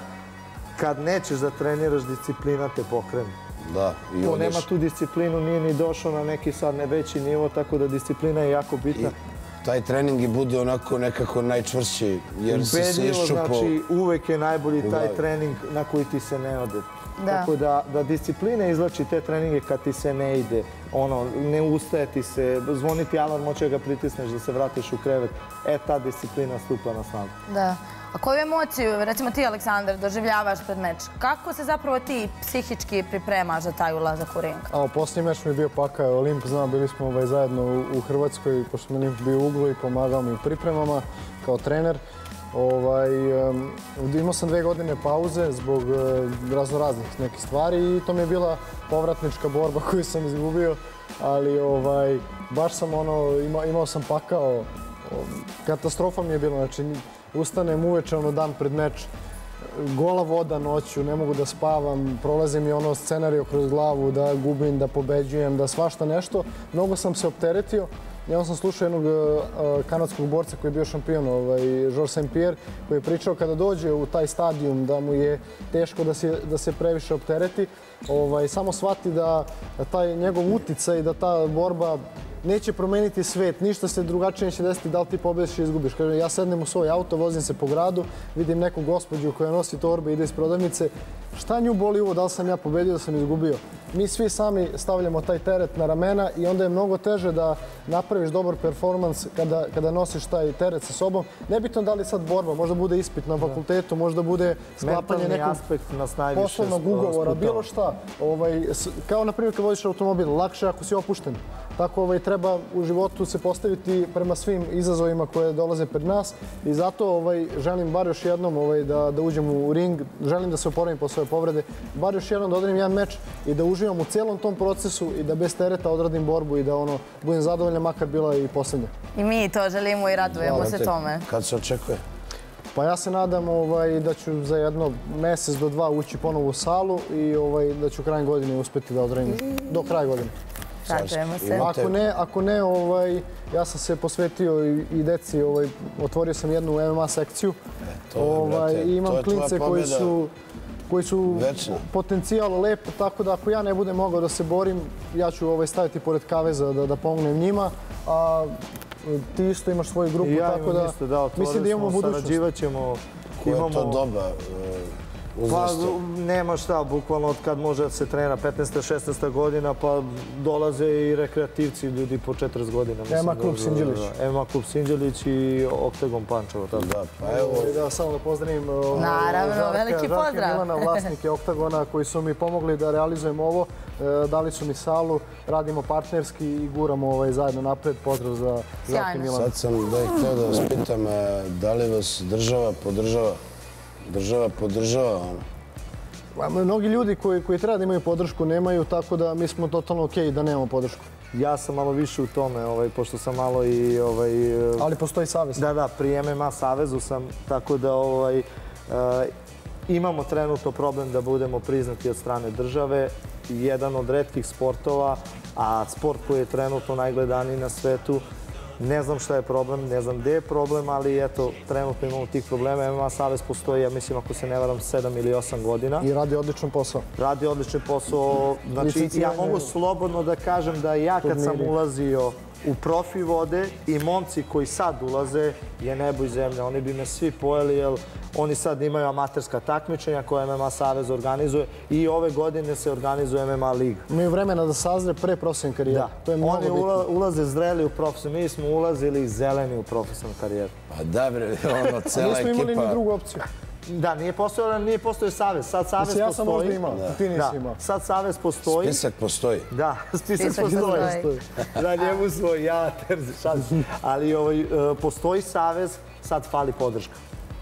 kad nećeš da treniraš, disciplina te pokrene. Da, i Ko odeš. nema tu disciplinu, nije ni došao na neki sad ne veći nivo, tako da disciplina je jako bitna. Taj trening i bude onako nekako najčvršći, jer si se Ubedljivo, iščupao. znači uvek je najbolji u taj glavi. trening na koji ti se ne ode. Da. Tako da, da disciplina izlači te treninge kad ti se ne ide, ono, ne ustaje ti se, zvoni ti alarm, moće da ga pritisneš da se vratiš u krevet, e, ta disciplina stupa na snagu. Da. A koju emociju, recimo ti, Aleksandar, doživljavaš pred meč? Kako se zapravo ti psihički pripremaš za taj ulazak u ring? A u posljednji meč mi je bio Pakao Olimp, znam, bili smo ovaj, zajedno u, u Hrvatskoj, pošto mi Olimp bio u uglu i pomagao mi u pripremama kao trener. Ovaj, um, imao sam dve godine pauze zbog uh, raznoraznih nekih stvari i to mi je bila povratnička borba koju sam izgubio, ali ovaj, baš sam ono, imao, imao sam pakao, um, katastrofa mi je bila, znači ustanem uveče ono dan pred meč, gola voda noću, ne mogu da spavam, prolazi mi ono scenario kroz glavu da gubim, da pobeđujem, da svašta nešto. Mnogo sam se opteretio. Ja sam slušao jednog uh, kanadskog borca koji je bio šampion, ovaj, Georges Saint-Pierre, koji je pričao kada dođe u taj stadijum da mu je teško da se, da se previše optereti, ovaj, samo shvati da, da taj njegov uticaj, da ta borba neće promeniti svet, ništa se drugačije neće desiti da li ti pobediš i izgubiš. Kaže, ja sednem u svoj auto, vozim se po gradu, vidim neku gospođu koja nosi torbe, ide iz prodavnice. Šta nju boli ovo, da li sam ja pobedio, da sam izgubio? Mi svi sami stavljamo taj teret na ramena i onda je mnogo teže da napraviš dobar performans kada, kada nosiš taj teret sa sobom. Nebitno da li sad borba, možda bude ispit na fakultetu, možda bude sklapanje nekog poslovnog ugovora, bilo šta. Ovaj, kao na primjer kad voziš automobil, lakše ako si opušten. Tako ovaj, treba u životu se postaviti prema svim izazovima koje dolaze pred nas i zato ovaj, želim bar još jednom ovaj, da, da uđem u ring, želim da se oporavim po svoje povrede, bar još jednom da odradim jedan meč i da uživam u cijelom tom procesu i da bez tereta odradim borbu i da ono, budem zadovoljan makar bila i posljednja. I mi to želimo i radujemo Hvala se te. tome. Kad se očekuje? Pa ja se nadam ovaj, da ću za jedno mjesec do dva ući ponovo u salu i ovaj, da ću krajem godine uspjeti da odradim do kraja godine. Radujemo se. Ako ne, ako ne ovaj, ja sam se posvetio i, i deci, ovaj, otvorio sam jednu M M A sekciju. to je, ovaj, brate, i imam to je tvoja klince koji pobjeda su, koji su večna. potencijal lep, tako da ako ja ne budem mogao da se borim, ja ću ovaj, staviti pored kaveza da, da pomognem njima. A ti isto imaš svoju grupu, I ja tako imam da isto, da, mislim da imamo smo, budućnost. sarađivat ćemo. Koja je to imamo- doba Pa, uzrasta? nema šta, bukvalno od kad može da se trenira petnaesta šesnaesta godina, pa dolaze i rekreativci, ljudi po četrdeset godina. mislim, M M A klub da- Sinđelić. da, M M A klub Sinđelić i Oktagon Pančevo. Tako. Da, pa evo, Ovaj, da, samo da pozdravim ovaj, Naravno, Žarka- veliki Žarka pozdrav. Milana, vlasnike Oktagona koji su mi pomogli da realizujem ovo. E, Dali su mi salu, radimo partnerski i guramo ovaj, zajedno napred. Pozdrav za Žarka Sjajno. Milana. sad sam da ih htio da vas pitam, e, da li vas država podržava? Država podržava, ono. Ma, Mnogi ljudi koji, koji treba da imaju podršku nemaju, tako da mi smo totalno okej da nemamo podršku. Ja sam malo više u tome, ovaj, pošto sam malo i... Ovaj, Ali postoji savez. Da, da, pri M M A savezu sam, tako da ovaj, e, imamo trenutno problem da budemo priznati od strane države. Jedan od retkih sportova, a sport koji je trenutno najgledaniji na svetu. Ne znam šta je problem, ne znam gde je problem, ali eto, trenutno imamo tih problema. M M A savez postoji, ja mislim, ako se ne varam, sedam ili osam godina. I radi odličan posao. Radi odličan posao. Znači, ja Licenciranje. mogu slobodno da kažem da ja kad sam Turniri. ulazio u profi vode i momci koji sad ulaze je nebo i zemlja. Oni bi me svi pojeli jer oni sad imaju amaterska takmičenja koje M M A savez organizuje i ove godine se organizuje M M A liga. Imaju vremena da sazre pre profesionalne karijere. Da. To je mnogo Oni bitno. ula- ulaze zreli u profesionalnu. Mi smo ulazili zeleni u profesionalnu karijeru. Pa da, bre, ono, A cela nismo imali ekipa. ni drugu opciju. Da, nije postojao, nije postojao savez. Sad savez Mislim, ja sam postoji. možda imao, ti nisi Da. imao. Sad savez postoji. Spisak postoji. Da, spisak Spisak postoji. postoji. Da, njemu smo ja, Terzi, šalim. Ali ovaj, e, postoji savez, sad fali podrška.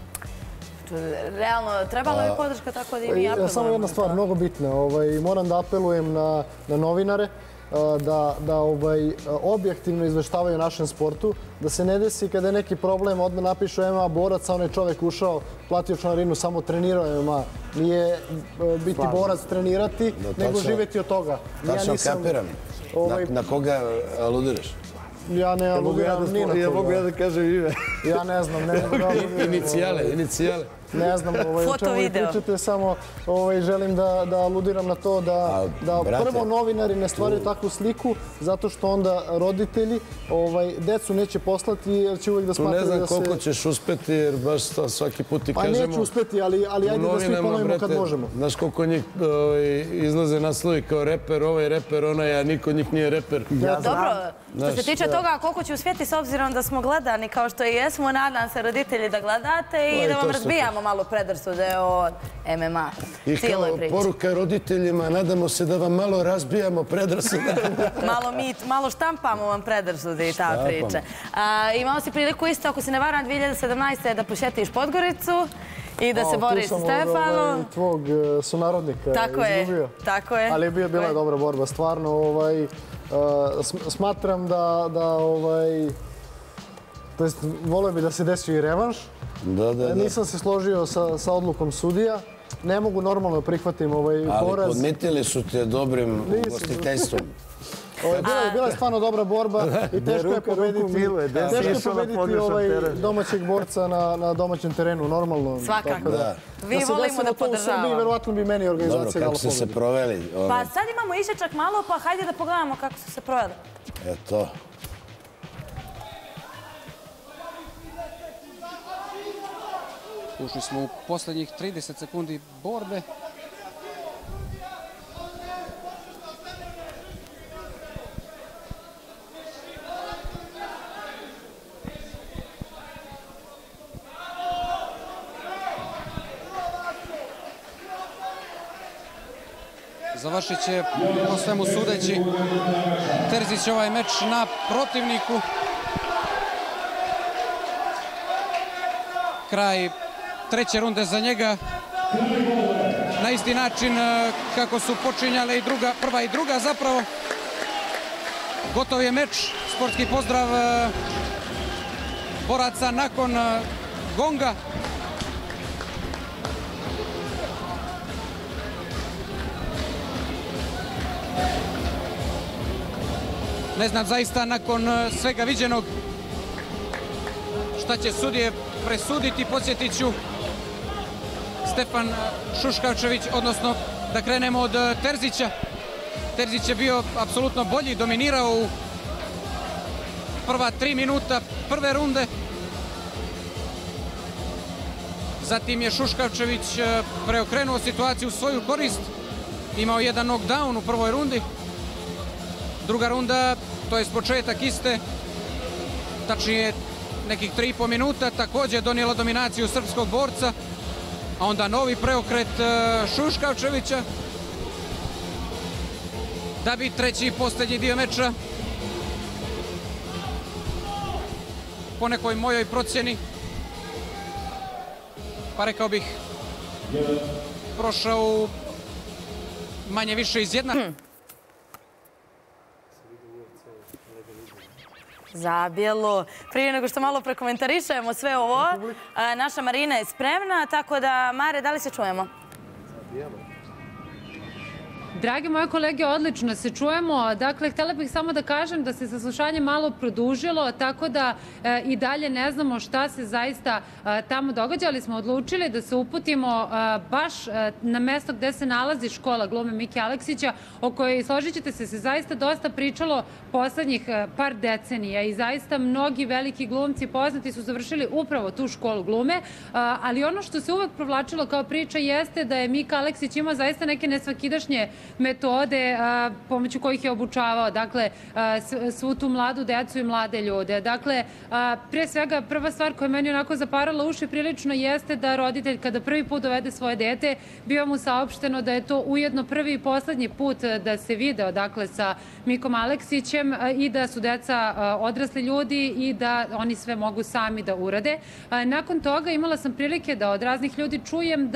Realno, trebala je podrška tako da i mi E, apelujemo. Samo jedna na stvar, to. mnogo bitna. Ovaj, moram da apelujem na, na novinare a, da, da ovaj, objektivno izveštavaju o našem sportu, da se ne desi kada je neki problem, odmah napišu M M A borac, a onaj čovjek ušao, platio članarinu, samo trenirao M M A. Nije e, biti Slažem. borac trenirati, Da, nego tačno. živjeti od toga. Tačno kapiram. ovaj, Na, na koga aludiraš? ja ne aludiram ni na to. Ja mogu ja da kažem ime. Ja ne znam, ne znam. Inicijale, inicijale. Ne znam o čemu vi pričate, samo želim da aludiram na to da prvo novinari ne stvaraju takvu sliku, zato što onda roditelji decu neće poslati jer će uvijek da smatraju da se... Ne znam koliko ćeš uspeti jer baš svaki put ti kažemo... Pa neću uspeti, ali ajde da svi ponovimo kad možemo. Znaš koliko njih izlaze naslovi kao reper, ovaj reper, onaj, a niko njih nije reper. Dobro, što se tiče toga koliko će uspjeti s obzirom da smo gledani kao što i jesmo, nadam se roditelji da gledate i da vam razbijamo malo predrasude o M M A. I kao poruka roditeljima, nadamo se da vam malo razbijamo predrasude. Malo štampamo vam predrasude i ta priča. Imao si priliku isto, ako se ne varam, dvije hiljade sedamnaeste. da posjetiš Podgoricu i da se boriš sa Stefanom. Tu sam tvog sunarodnika izgubio. Tako je. Ali je bila je dobra borba, stvarno. Smatram da... To jest, volio bi da se desio i revanš. Nisam se složio sa odlukom sudija. Ne mogu normalno prihvatim ovaj poraz. Ali podmitili su te dobrim ugostiteljstvom. Bila je stvarno dobra borba i teško je pobediti domaćeg borca na domaćem terenu, normalno. Svakako. Vi volimo da podržavamo. Verovatno bi meni organizacija dala pobjedu. Dobro, kako su se proveli? Pa sad imamo išečak malo, pa hajde da pogledamo kako su se proveli. Eto. Ušli smo u posljednjih trideset sekundi borbe. Završit će, po svemu sudeći, Terzić ovaj meč na protivniku. Kraj treće runde za njega. Na isti način kako su počinjale i prva i druga zapravo. Gotov je meč. Sportski pozdrav boraca nakon gonga. Ne znam zaista nakon svega viđenog šta će sudije presuditi. Podsjetit ću, Stefan Šuškavčević, odnosno da krenemo od Terzića. Terzić je bio apsolutno bolji, dominirao u prva tri minuta prve runde. Zatim je Šuškavčević preokrenuo situaciju u svoju korist. Imao jedan knockdown u prvoj rundi. Druga runda, to je početak iste, tačnije nekih tri i po minuta, također donijela dominaciju srpskog borca, a onda novi preokret Šuškavčevića, da bi treći i posljednji dio meča, po nekoj mojoj procjeni, pa rekao bih, prošao manje više izjednačen. Zabijelo. Prije nego što malo prekomentarišemo sve ovo, naša Marina je spremna, tako da, Mare, da li se čujemo? Dragi moje kolege, odlično se čujemo. Dakle, htjela bih samo da kažem da se saslušanje malo produžilo, tako da i dalje ne znamo šta se zaista tamo događa, ali smo odlučili da se uputimo baš na mjesto gdje se nalazi škola glume Mike Aleksića, o kojoj, složit ćete se, se zaista dosta pričalo poslednjih par decenija i zaista mnogi veliki glumci poznati su završili upravo tu školu glume, ali ono što se uvek provlačilo kao priča jeste da je Mika Aleksić imao zaista neke nesvakidašnje metode pomoću kojih je obučavao, dakle, svu tu mladu decu i mlade ljude. Dakle, prije svega, prva stvar koja je meni onako zaparala uši prilično jeste da roditelj kada prvi put dovede svoje dete, bio mu saopšteno da je to ujedno prvi i poslednji put da se video, dakle, sa Mikom Aleksićem i da su deca odrasli ljudi i da oni sve mogu sami da urade. Nakon toga imala sam prilike da od raznih ljudi čujem da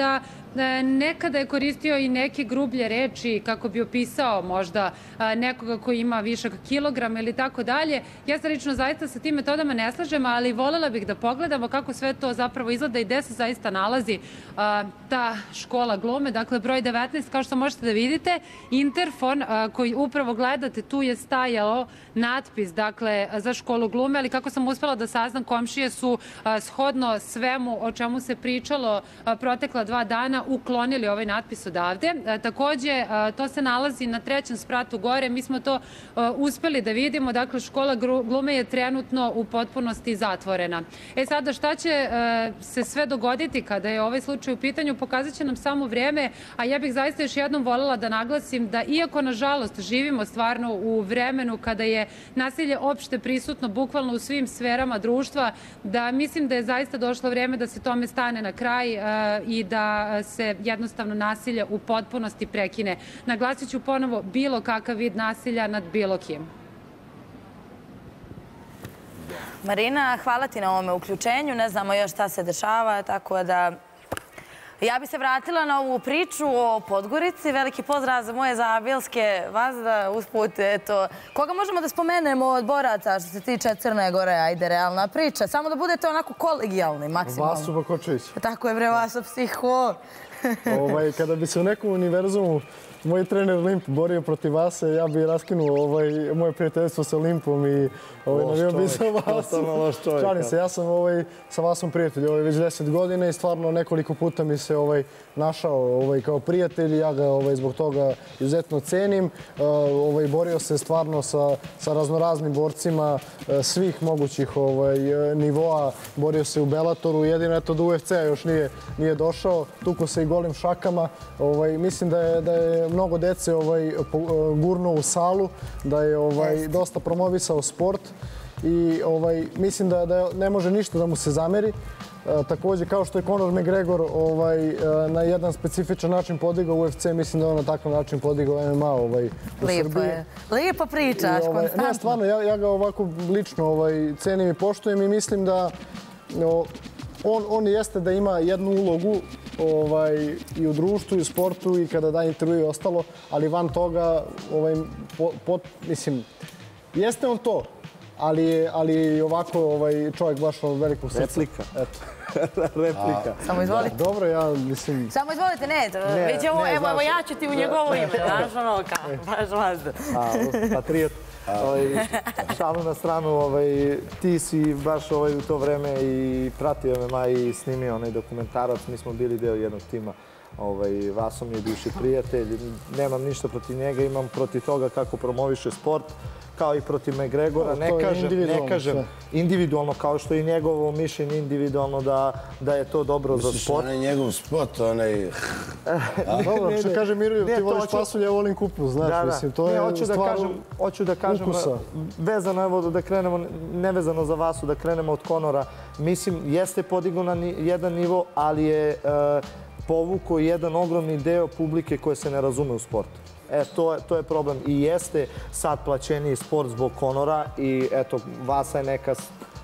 nekada je koristio i neke grublje reči kako bi opisao možda nekoga koji ima višak kilograma ili tako dalje. Ja se lično zaista sa tim metodama ne slažem, ali voljela bih da pogledamo kako sve to zapravo izgleda i gde se zaista nalazi ta škola glume. Dakle, broj devetnaest, kao što možete da vidite, interfon koji upravo gledate, tu je stajalo natpis, dakle, za školu glume, ali kako sam uspela da saznam, komšije su shodno svemu o čemu se pričalo protekla dva dana uklonili ovaj natpis odavde. Takođe, to se nalazi na trećem spratu gore. Mi smo to uspeli da vidimo. Dakle, škola glume je trenutno u potpunosti zatvorena. E sada, šta će se sve dogoditi kada je ovaj slučaj u pitanju, pokazat će nam samo vreme, a ja bih zaista još jednom voljela da naglasim da iako, nažalost, živimo stvarno u vremenu kada je nasilje opšte prisutno bukvalno u svim sferama društva, da mislim da je zaista došlo vreme da se tome stane na kraj i da se jednostavno nasilje u potpunosti prekine. Naglasit ću ponovo, bilo kakav vid nasilja nad bilo kim. Marina, hvala ti na ovome uključenju. Ne znamo još šta se dešava, tako da... Ja bi se vratila na ovu priču o Podgorici. Veliki pozdrav za moje zabilske vazda. Usput, eto, koga možemo da spomenemo od boraca što se tiče Crne Gore? Ajde, realna priča. Samo da budete onako kolegijalni, maksimalno. Vasu Bakočević. Tako je, bre, Vaso psiho. Kada bi se u nekom univerzumu moj trener Limp borio protiv Vase, ja bi raskinuo moje prijateljstvo sa Limpom i navio bi sa Vasom. Šalim se, ja sam sa Vasom prijatelj već deset godina i stvarno nekoliko puta mi se našao kao prijatelj i ja ga zbog toga izuzetno cenim. Borio se stvarno sa raznoraznim borcima svih mogućih nivoa. Borio se u Bellatoru, jedino eto do U F C-a još nije došao. Tuko se i golim šakama. Mislim da je mnogo dece gurnuo u salu, da je dosta promovisao sport i mislim da ne može ništa da mu se zameri. Također, kao što je Conor McGregor na jedan specifičan način podigao U F C, mislim da je on na takav način podigao M M A u Srbiji. Lijepo je. Lijepo pričaš, konstantno. Ne, stvarno, ja ga ovako lično cenim i poštujem i mislim da on jeste da ima jednu ulogu i u društvu i u sportu i kada daje intervju i ostalo, ali van toga, mislim, jeste on to, ali ovako čovjek baš od velikog srca. Replika. Replika. Samo izvolite. Dobro, ja mislim... Samo izvolite, ne, evo ja ću ti u njegovo ime, znaš ono kao, baš vazda. Patriot. Šalu na stranu, ti si baš u to vreme i pratio M M A i snimio onaj dokumentarac. Mi smo bili deo jednog tima. Vaso mi je bivši prijatelj. Nemam ništa protiv njega, imam protiv toga kako promoviše sport, kao i protiv McGregora. Ne kažem individualno, kao što je i njegovo mišljenje individualno da je to dobro za sport. Misliš, onaj njegov spot, onaj... Dobro, što kaže Miroljub, ti voliš pasulje, ja volim kupus, znaš, mislim, to je stvar ukusa. Hoću da kažem, vezano, evo da krenemo, nevezano za Vasu, da krenemo od Conora. Mislim, jeste podigao na jedan nivo, ali je povukao jedan ogromni deo publike koje se ne razume u sportu. E, to je problem. I jeste sad plaćeniji sport zbog Conora i eto, Vasa je neka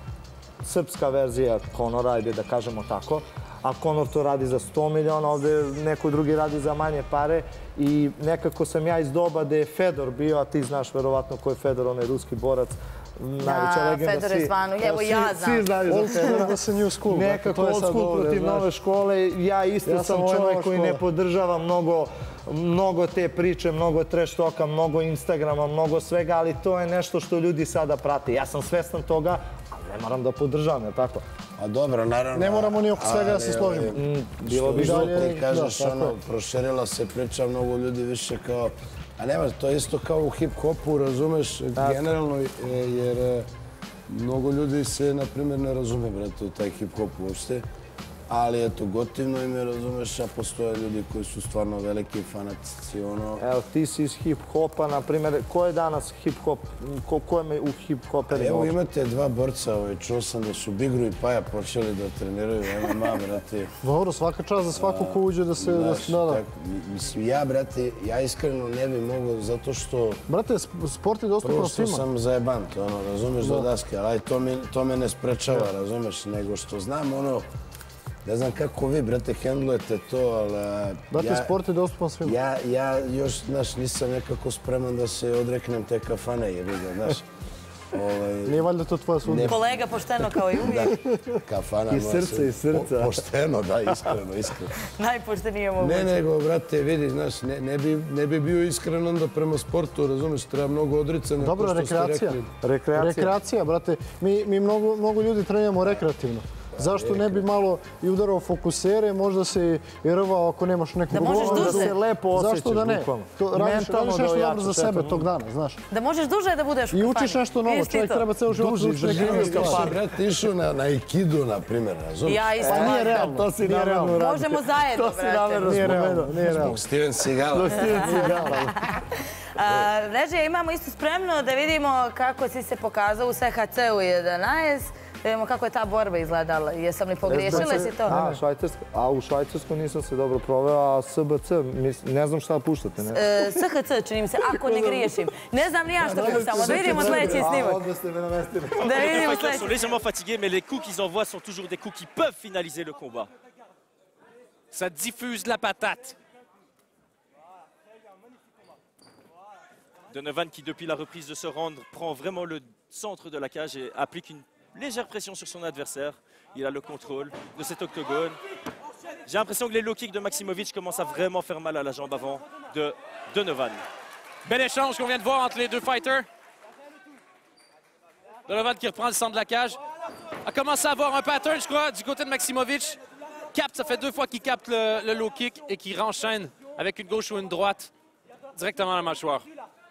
srpska verzija Conora, ajde da kažemo tako. A Conor to radi za sto miliona, ovde neko drugi radi za manje pare. I nekako sam ja iz doba gde je Fedor bio, a ti znaš verovatno ko je Fedor, onaj ruski borac, najveća legenda. Da, Fedor je zvano, evo ja znam. Svi znaju za Fedora. Old school new school. Nekako old school protiv nove škole. Ja isto sam čovjek koji ne podržava mnogo te priče, mnogo trash talka, mnogo Instagrama, mnogo svega, ali to je nešto što ljudi sada prate. Ja sam svestan toga, ali ne moram da podržavam, je tako? A dobro, naravno... Ne moramo ni oko svega da se složimo. Bilo bi dalje... Ti kažeš, ono, proširila se priča, mnogo ljudi više kao... A nema, to je isto kao u hip-hopu, razumeš, generalno, jer mnogo ljudi se, na primjer, ne razume, brate, u taj hip-hop uopšte. Ali eto, gotivno im je, razumeš, a postoje ljudi koji su stvarno veliki fanatici, ono... Evo, ti si iz hip-hopa, na primjer, ko je danas hip-hop, ko je u hip-hoperima? Evo, imate dva borca, čuo sam da su Bigru i Paja počeli da treniraju M M A, brate. Dobro, svaka čast za svaku ko uđe da se... Mislim, ja, brate, ja iskreno ne bi mogao, zato što... Brate, sport je dostupno svima. Prvo što sam zajebant, ono, razumeš, do daske, ali to me ne sprečava, razumeš, nego što znam, ono... Ne znam kako vi, brate, hendlujete to, ali... Brate, sport je dostupan svima. Ja još, znaš, nisam nekako spreman da se odreknem te kafane, jer vidim, znaš. Nije valjda to tvoja sudbina. Kolega, pošteno kao i uvijek. Kafana I srce, i srca. Pošteno, da, iskreno, iskreno. Najpoštenije moguće. Ne, nego, brate, vidi, znaš, ne bi bio iskren onda prema sportu, razumiješ, treba mnogo odricanja. Dobro, rekreacija. Rekreacija, brate. Mi mnogo ljudi treniramo rekreativno. Zašto ne bi malo i udarao fokusere, možda se i rvao ako nemaš neku drugu... Da se lepo osjećaš. Zašto da ne? Radiš nešto dobro za sebe tog dana, znaš. Da možeš duže da budeš u kafani. I učiš nešto novo, čovjek treba ceo život učiš neki novi stvari. Brate, išao na Aikido, na primjer, razumiješ? Ja isto. Pa nije realno, to si namerno uradio. Možemo zajedno, brate. Nije realno, nije realno. Zbog Steven Seagala. Zbog Steven Seagala. Režija, imamo isto spremno da vidimo kako si se pokazao u S H C u jedanaest. Da vidimo kako je ta borba izgledala. Jesam li pogriješila si to? A u Švajcarsku nisam se dobro proveo, a S B C, ne znam šta puštate. S H C čini mi se, ako ne griješim. Ne znam ni ja što puštamo. Da vidimo sljedeći snimak. Da vidimo sljedeći. Sont légèrement fatigués, mais les coups qu'ils envoient sont toujours des coups qui peuvent finaliser le combat. Ça diffuse la patate. Donovan qui, depuis la reprise de se rendre, prend vraiment le centre de la cage et applique une légère pression sur son adversaire. Il a le contrôle de cet octogone. J'ai l'impression que les low kicks de Maximovic commencent à vraiment faire mal à la jambe avant de Donovan. Bel échange qu'on vient de voir entre les deux fighters. Donovan qui reprend le centre de la cage. A commencé à avoir un pattern, je crois, du côté de Maximovic. Capte, ça fait deux fois qu'il capte le, le low kick et qu'il renchaîne avec une gauche ou une droite directement à la mâchoire.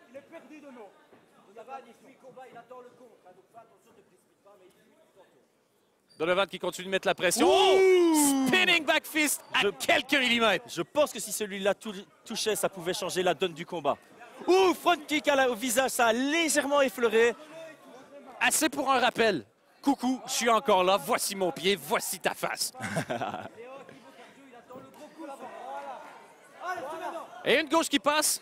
Donovan qui continue de mettre la pression. Oh! Spinning back fist à je, quelques millimètres. Je pense que si celui-là touchait, ça pouvait changer la donne du combat. Ouh, front kick à la, au visage, ça a légèrement effleuré. Assez pour un rappel. Coucou, je suis encore là. Voici mon pied, voici ta face. Et une gauche qui passe.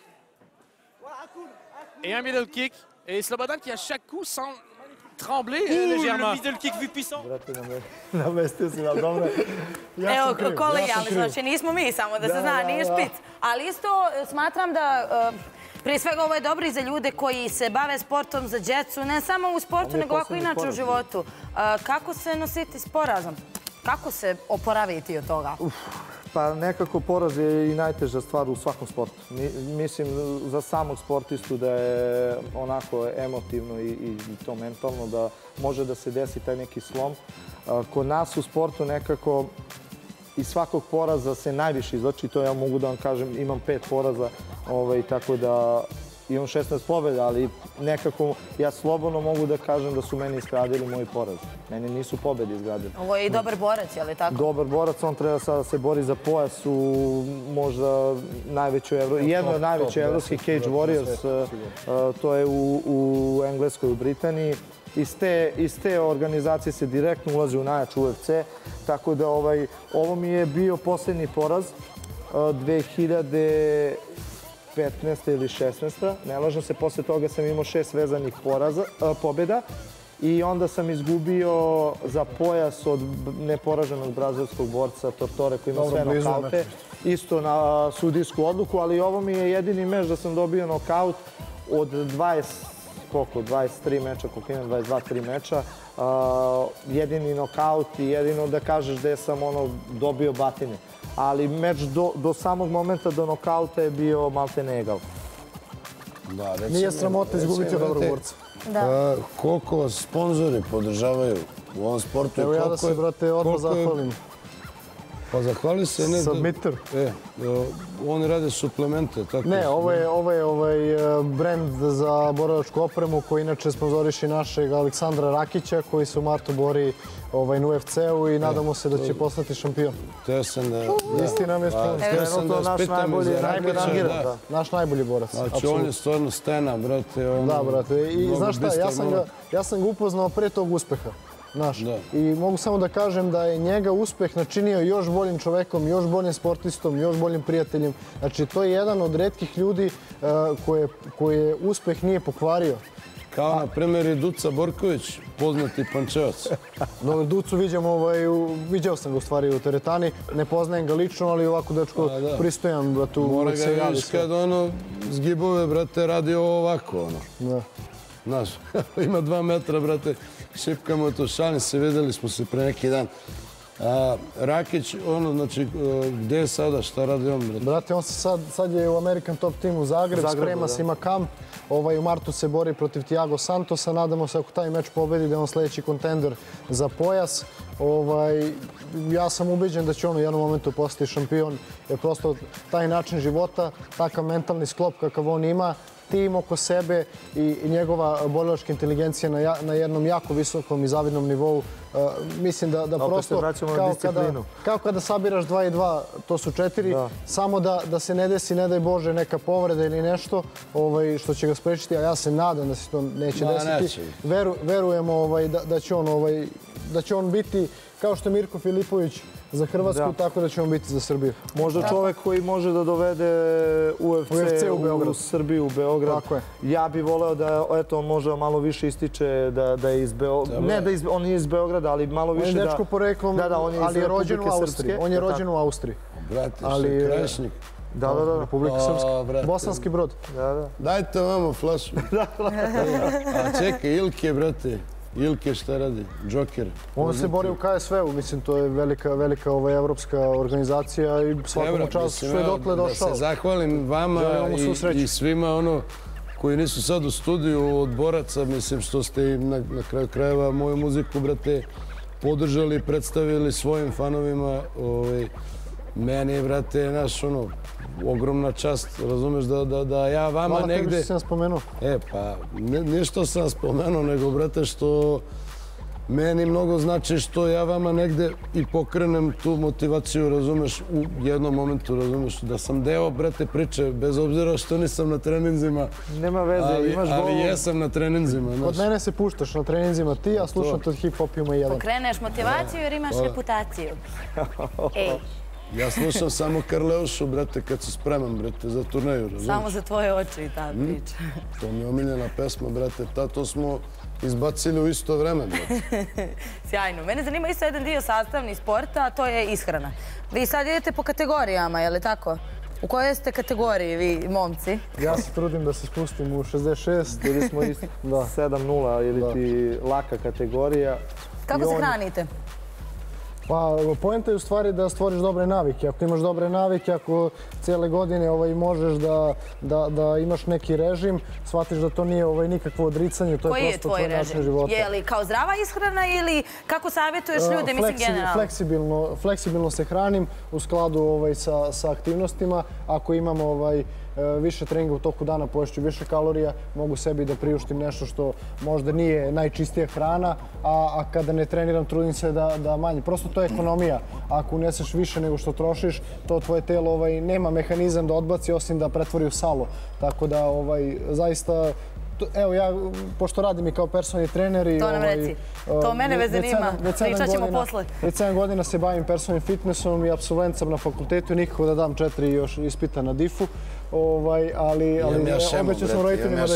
Et un middle kick. Et Slobodan qui à chaque coup semble trembler Ouh, légèrement. Le middle kick vu puissant. Namestio si na dobro. Evo, kolegijalni, znači nismo mi samo da se zna, nije špic. Ali isto smatram da, prije svega ovo je dobro i za ljude koji se bave sportom, za djecu, ne samo u sportu, nego ovako inače u životu. Kako se nositi s porazom? Kako se oporaviti od toga? Pa nekako poraz je i najteža stvar u svakom sportu. Mislim za samog sportistu da je onako emotivno i to mentalno da može da se desi taj neki slom. Kod nas u sportu nekako iz svakog poraza se najviše izvlači. To ja mogu da vam kažem, imam pet poraza, tako da imam šesnaest pobjeda, ali nekako ja slobodno mogu da kažem da su meni izgradili moji porazi. Meni nisu pobjede izgradili. Ovo je i dobar borac, je li tako? Dobar borac, on treba sada da se bori za pojas u možda najvećoj evropskoj, jednoj od najvećoj evropskih Cage Warriors, to je u Engleskoj, u Britaniji. Iz te organizacije se direktno ulazi u najjač U F C, tako da ovo mi je bio posljednji poraz dve hiljade petnaeste ili šesnaeste. Ne lažem se, posle toga sam imao šest vezanih pobjeda i onda sam izgubio za pojas od neporaženog brazilskog borca Tortore koji ima sve nokaute. Isto na sudijsku odluku, ali ovo mi je jedini meč da sam dobio nokaut od dvadeset, koliko, dvadeset tri meča, koliko imam, dvadeset dva tri meča. Jedini nokaut i jedino da kažeš da sam dobio batine. Ali meč do samog momenta do nokauta je bio maltene egal. Nije sramota izgubiti dobrog borca. Koliko vas sponzori podržavaju u ovom sportu? Evo ja da se, brate, odmah zahvalim. Pa zahvali se. Submitter. Oni rade suplemente. Ne, ovo je brend za borilačku opremu koji inače sponzoriši našeg Aleksandra Rakića koji se u martu bori na U F C-u i nadamo se da će postati šampion. Teo sam da... Istina mi je to naš najbolji rangiran. Naš najbolji borac. Znači on je stvarno stena, brate. Da, brate. I znaš šta, ja sam ga upoznao pre tog uspeha. I mogu samo da kažem da je njega uspeh načinio još boljim čovekom, još boljim sportistom, još boljim prijateljem. Znači, to je jedan od retkih ljudi koje uspeh nije pokvario. Kao, na primjer, i Duca Borković, poznati Pančevac. No, Ducu viđao sam ga u stvari u teretani. Ne poznajem ga lično, ali ovako dečko pristojan, bratu. Mora ga vidiš kad ono zgibove, brate, radi ovo ovako, ono. Da. Znaš, ima dva metra, brate, šipkamo to, šalim se, videli smo se pre neki dan. Rakić, ono, znači, gde je sada, šta radi on, brate? Brate, on se sad, sad je u American Top Team u Zagreb, sprema se, ima kamp. U martu se bori protiv Thiago Santosa, nadamo se ako taj meč pobedi da je on sljedeći kontender za pojas. Ja sam ubeđen da će on u jednom momentu postati šampion, jer prosto taj način života, takav mentalni sklop kakav on ima, tim oko sebe i njegova borilačka inteligencija na jednom jako visokom i zavidnom nivou. Mislim da prosto kao kada sabiraš dva i dva, to su četiri, samo da se ne desi, ne daj Bože, neka povreda ili nešto što će ga sprečiti, a ja se nadam da se to neće desiti. Verujemo da će on biti kao što je Mirko Filipović za Hrvatsku, tako da će on biti za Srbiju. Možda čovek koji može da dovede U F C u Srbiju, u Beograd. Ja bih voleo da, eto, on može malo više ističe da je iz Beograda. Ne da on nije iz Beograda, ali malo više da... On je dečko poreklom, ali je rođen u Austriji. On je rođen u Austriji. Brate, što je Krajišnik. Da, da, da, Republika Srpska. Bosanski Brod. Dajte vamo flašu. A čekaj, Ilke, brate. Ilke šta radi? Joker. On se bori u K S V-u, mislim, to je velika, velika evropska organizacija i svakom čast što je dokle došao. Da se zahvalim vama i svima ono koji nisu sad u studiju od boraca, mislim što ste im na kraju krajeva moju muziku, brate, podržali i predstavili svojim fanovima. Meni, brate, naš ono, ogromna čast, razumeš, da ja vama negde... Hvala tebi što sam spomenuo. E, pa, ništo sam spomenuo, nego, brate, što meni mnogo znači što ja vama negde i pokrenem tu motivaciju, razumeš, u jednom momentu, razumeš, da sam deo, brate, priče, bez obzira što nisam na treninzima. Nema veze, imaš gol. Ali jesam na treninzima, znaš. Od mene se puštaš na treninzima ti, a slušam to hip-hop ima jedan. Pokreneš motivaciju jer imaš reputaciju. Ej. Ja slušam samo Karleušu, brate, kad se spremam, brate, za turneju, razumiješ? Samo za tvoje oči i ta priča. To mi je omiljena pesma, brate, to smo izbacili u isto vreme, brate. Sjajno. Mene zanima isto jedan dio sastavni sporta, a to je ishrana. Vi sad idete po kategorijama, je li tako? U kojoj ste kategoriji, vi, momci? Ja se trudim da se spustim u šezdeset šest. Bili smo isto sedam nula ili ti laka kategorija. Kako se hranite? Pa, poenta je u stvari da stvoriš dobre navike. Ako imaš dobre navike, ako cijele godine možeš da imaš neki režim, shvatiš da to nije nikakvo odricanje, to je prosto tvoj način života. Je li kao zdrava ishrana ili kako savjetuješ ljude, mislim generalno? Fleksibilno se hranim u skladu sa aktivnostima. Ako imam više treninga u toku dana, poješću više kalorija, mogu sebi da priuštim nešto što možda nije najčistija hrana, a kada ne treniram, trudim se da manje. Prosto to je ekonomija. Ako uneseš više nego što trošiš, to tvoje telo nema mehanizam da odbaci osim da pretvori u salo. Tako da, zaista, evo ja, pošto radim i kao personalni trener i... To nam reci. To mene već zanima. Pričat ćemo posle. Već sedam godina se bavim personalnim fitnessom i absolvent sam na fakultetu i nikako da dam četiri još ispita na difu. Ali obećao sam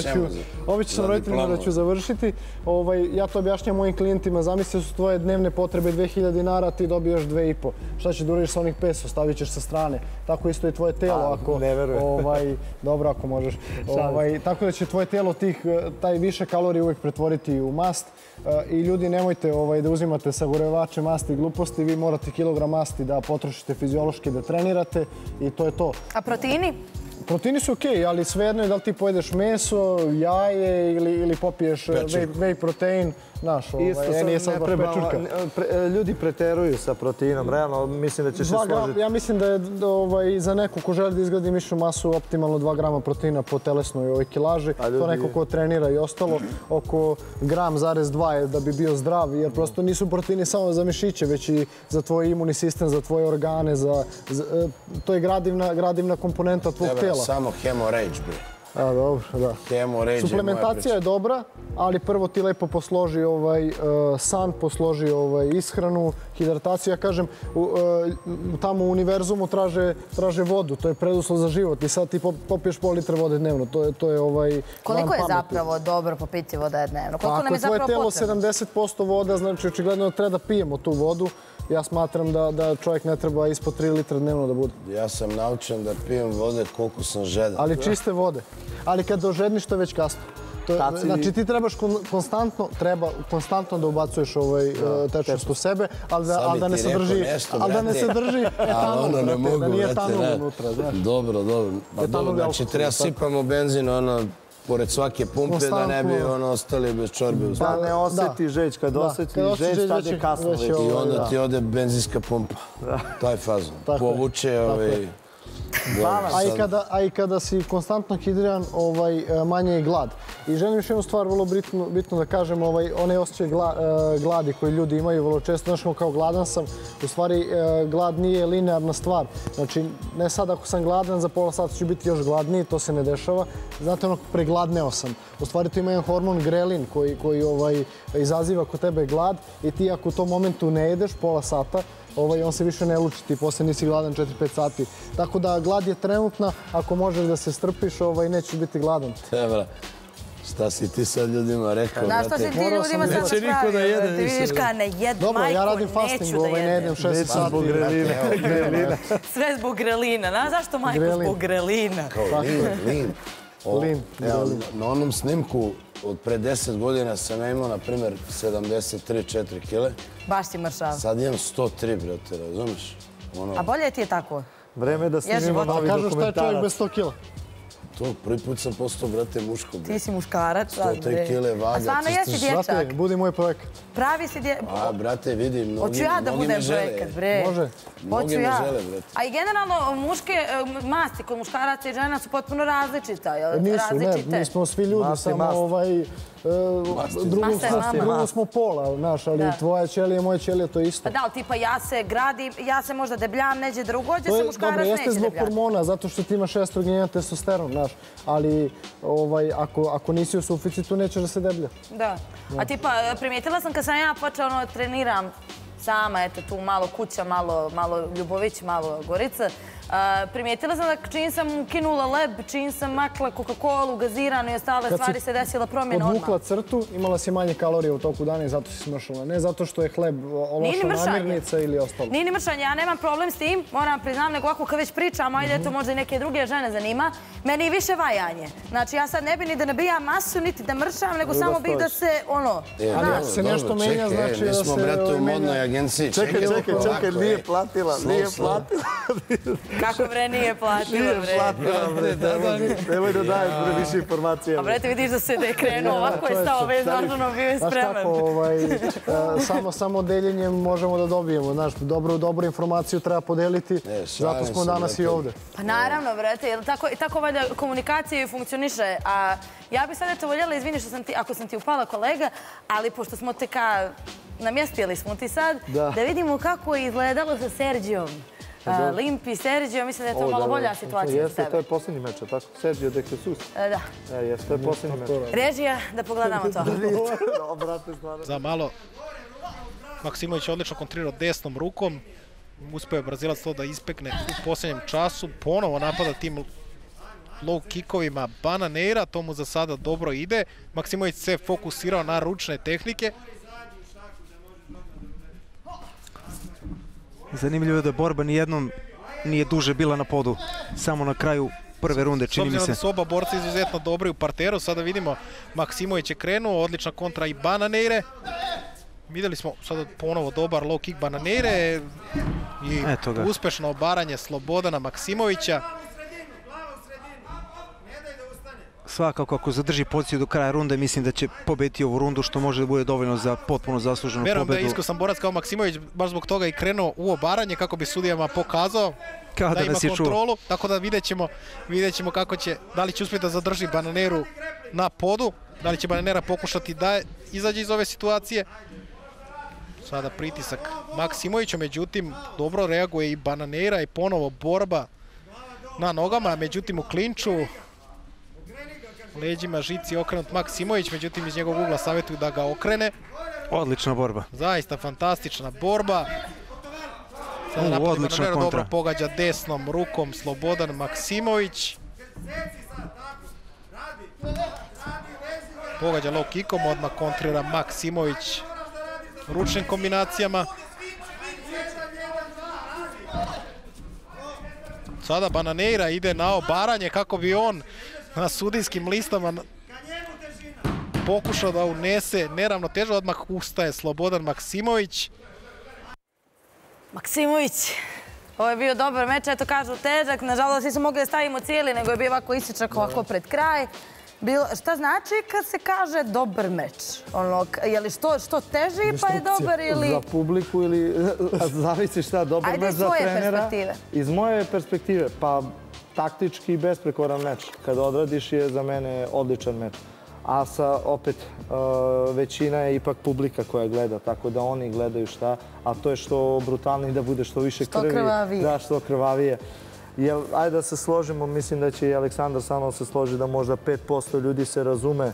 roditeljima da ću završiti. Ja to objašnjam mojim klijentima. Zamisli su tvoje dnevne potrebe dve hiljade dinara, ti dobijaš dve i po. Šta će da uradiš sa onih peso? Stavit ćeš sa strane. Tako isto i tvoje telo. Ne verujem. Dobro, ako možeš. Tako da će tvoje telo taj više kalorija uvijek pretvoriti u mast. I ljudi, nemojte da uzimate sagorevače masti i gluposti. Vi morate kilogram masti da potrošite fiziološki, da trenirate i to je to. A proteini? Proteini su okej, ali svejedno je da li ti pojedeš meso, jaje ili popiješ whey protein. Isto sam neprebala. Ljudi preteruju sa proteinom, realno mislim da će se složiti. Ja mislim da je za neko ko želi da izgradi mišnu masu optimalno dva grama proteina po telesnoj kilaži. To neko ko trenira i ostalo, oko gram zarez dva je da bi bio zdrav, jer prosto nisu proteini samo za mišiće, već i za tvoj imunni sistem, za tvoje organe. To je gradivna komponenta tvog tela. Samo hemorrhage, bre. A, dobro, da. Kemo, ređe, suplementacija je dobra, ali prvo ti lepo posloži ovaj, uh, san, posloži ovaj, ishranu, hidrataciju. Ja kažem, u, uh, tamo u univerzumu traže, traže vodu, to je preduslov za život. I sad ti popiješ pol litra vode dnevno, to je, to je ovaj... Koliko je zapravo dobro popiti voda dnevno? Koliko pa, nam je zapravo potrebno? Ako je tvoje telo potrebno? sedamdeset posto voda, znači očigledno treba da pijemo tu vodu. Ja smatram da, da čovjek ne treba ispod tri litra dnevno da bude. Ja sam naučen da pijem vode koliko sam žedan. Ali čiste vode. Ali kad dožedniš, to je već kasno. To je, Taci... Znači ti trebaš kon, konstantno, treba konstantno da ubacuješ ovaj da, tečnost u sebe, ali da, Sad ali da ne se drži, nešto, ali da ne se drži etanol, ono ne mogu, da nije brate, etanol ne. unutra, znaš. Dobro, dobro. Pa dobro, znači treba sipamo benzin, ono, pored svake pumpe da ne bi ono ostali bez čorbe. Da ne osjeti žeć, kad osjeti žeć, tad je kasno već. I onda ti ode benzinska pumpa. Taj fazon. Povuče ovaj... A i, kada, a i kada si konstantno hidriran, ovaj, manje je glad. I želim još jednu stvar vrlo bitno, bitno da kažem, ovaj, onaj osjećaj gla, gladi koji ljudi imaju vrlo često, znaš, kao gladan sam, u stvari glad nije linearna stvar. Znači, ne sad ako sam gladan, za pola sata ću biti još gladniji, to se ne dešava. Znate, ono, pregladneo sam. U stvari, tu ima jedan hormon grelin koji, koji ovaj, izaziva kod tebe glad i ti ako u tom momentu ne jedeš pola sata, Ovaj, on se više ne luči, ti poslije nisi gladan četiri pet sati. Tako da glad je trenutna, ako možeš da se strpiš, ovaj, nećeš biti gladan. Tebra, šta si ti sad ljudima rekao? Na što si ti ljudima sad spravio? Ti vidiš kada ne jedu, dobro, majko, ja radim fasting, neću da ovaj, ne jedem šest sati. Zbog grelina. Sve zbog grelina. Znaš zašto, majko, Grelin. zbog grelina? Kao lin, lin. O, Lin, evo, grelin. na onom snimku od pre deset godina sam ja imao, na primjer, sedamdeset tri četiri kile. Baš si mršav. Sad imam sto tri, brate, razumiješ? Ono, A bolje ti je tako? Vreme je da snimimo novi Kažu šta je čovjek dokumentarac. bez sto kila? to prvi put sam postao, brate, muško. Bre. Ti si muškarac. sto tri kile vaga. A stvarno jesi dječak? Brate, budi moj projekat. Pravi si dječak. A, brate, vidi, mnogi, Hoću ja da mnogi me budem žele. projekat, bre. Može. Mnogi Hoću me ja. žele, brate. A i generalno, muške e, masti kod muškaraca i žena su potpuno različita. Jel? Nisu, Različite. ne, mi smo svi ljudi, Mast je samo mast. ovaj... Drugom Mast je smo, mama. drugom smo pola, znaš, ali Da. tvoja ćelija i moja ćelija to je isto. Pa da, ali tipa ja se gradim, ja se možda debljam, neđe drugođe To se je, muškarac dobro, jeste neće zbog debljati. hormona, zato što ti imaš estrogen i testosteron, znaš. Ali ovaj, ako, ako nisi u suficitu, nećeš da se deblja. Da. A tipa, primijetila sam kad sam ja počela ono, treniram sama, eto tu malo kuća, malo, malo Ljubović, malo Gorica. A, primijetila sam da čim sam ukinula leb, čim sam makla Coca-Colu, gaziranu i ostale stvari se desila promjena odmah. Podvukla crtu, imala si manje kalorija u toku dana i zato si smršala. Ne zato što je hleb Nije ni loša mršanje. namirnica ili ostalo. Nije ni mršanje, ja nemam problem s tim, moram priznam, nego ako kad već pričam, ajde, eto možda i neke druge žene zanima, meni je više vajanje. Znači ja sad ne bi ni da nabijam masu, niti da mršam, nego Drugo samo bih da stojiš. se, ono, E, Ali dobro, ako se dobro, nešto menja, čekaj, znači mi da smo, se, brate, ovaj, u menja. modnoj agenciji. Čekaj, čekaj, ovako, čekaj, nije ej. platila, Slow, nije slow. platila. kako bre nije platila, Nije bre. platila, bre, nemoj- nemoj da daješ bre više informacija. A bre, ti vidiš da se da je krenuo, ovako je stao bez naravno, bio je Znaš spreman. kako, ovaj, e, samo, samo deljenjem možemo da dobijemo. Znaš, dobru, dobru informaciju treba podeliti, šalim zato smo se, danas i brate. ovde. Pa naravno, brate, jer tako, tako valjda komunikacija i funkcioniše. A ja bih sad eto voljela, izvini što sam ti, ako sam ti upala kolega, ali pošto smo te ka namjestili smo ti sad, Da. da vidimo kako je izgledalo sa Serđijom. A, Limpi, Serđio, mislim da je to O, malo da, bolja da. situacija za Jeste, to tebe. je posljednji meč, a tako? Sergio de Jesus. E, Da. E, jeste, to je posljednji meč. Režija, da pogledamo to. No, brate, stvarno. Za malo Maksimović je odlično kontrirao desnom rukom. Uspeo je Brazilac to da ispekne u posljednjem času. Ponovo napada tim low kickovima Bananeira. To mu za sada dobro ide. Maksimović se fokusirao na ručne tehnike. Zanimljivo je da borba nijednom nije duže bila na podu. Samo na kraju prve runde, S čini mi obzirom se. da su oba borca izuzetno dobri u parteru, sada vidimo Maksimović je krenuo, odlična kontra i Bananeire. Vidjeli smo sada ponovo dobar low kick Bananeire i Eto ga. uspešno obaranje Slobodana Maksimovića. Svakako ako zadrži poziciju do kraja runde, mislim da će pobediti ovu rundu, što može da bude dovoljno za potpuno zasluženu Verujem da je pobedu. iskusan borac kao Maksimović, baš zbog toga i krenuo u obaranje kako bi sudijama pokazao Kao da, da ima nas je čuo. kontrolu. Tako da vidjet ćemo, vidjet ćemo kako će, da li će uspjeti da zadrži Bananeiru na podu, da li će Bananera pokušati da izađe iz ove situacije. Sada pritisak Maksimovića, međutim dobro reaguje i Bananeira i ponovo borba na nogama, međutim u klinču leđima žici okrenut Maksimović, međutim iz njegovog ugla savjetuju da ga okrene. Odlična borba. Zaista fantastična borba. Sada napad Bananera dobro pogađa desnom rukom Slobodan Maksimović. Pogađa low kickom, odmah kontrira Maksimović ručnim kombinacijama. Sada Bananeira ide na obaranje kako bi on na sudijskim listama pokušao da unese neravnotežu. Odmah ustaje Slobodan Maksimović. Maksimović, ovo je bio dobar meč, eto kažu težak, nažalost nismo mogli da stavimo cijeli, nego je bio ovako isičak ovako pred kraj. Šta znači kad se kaže dobar meč? Je li što teži pa je dobar ili... Za publiku ili zavisi šta dobar meč za trenera. Ajde iz svoje perspektive. Iz moje perspektive, pa taktički besprekoran meč. Kad odradiš je za mene odličan meč. A sa, opet, većina je ipak publika koja gleda, tako da oni gledaju šta, a to je što brutalniji da bude, što više krvi. Što krvavije. Da, što krvavije. Ajde da se složimo, mislim da će i Aleksandar sa mnom se složi da možda pet posto ljudi se razume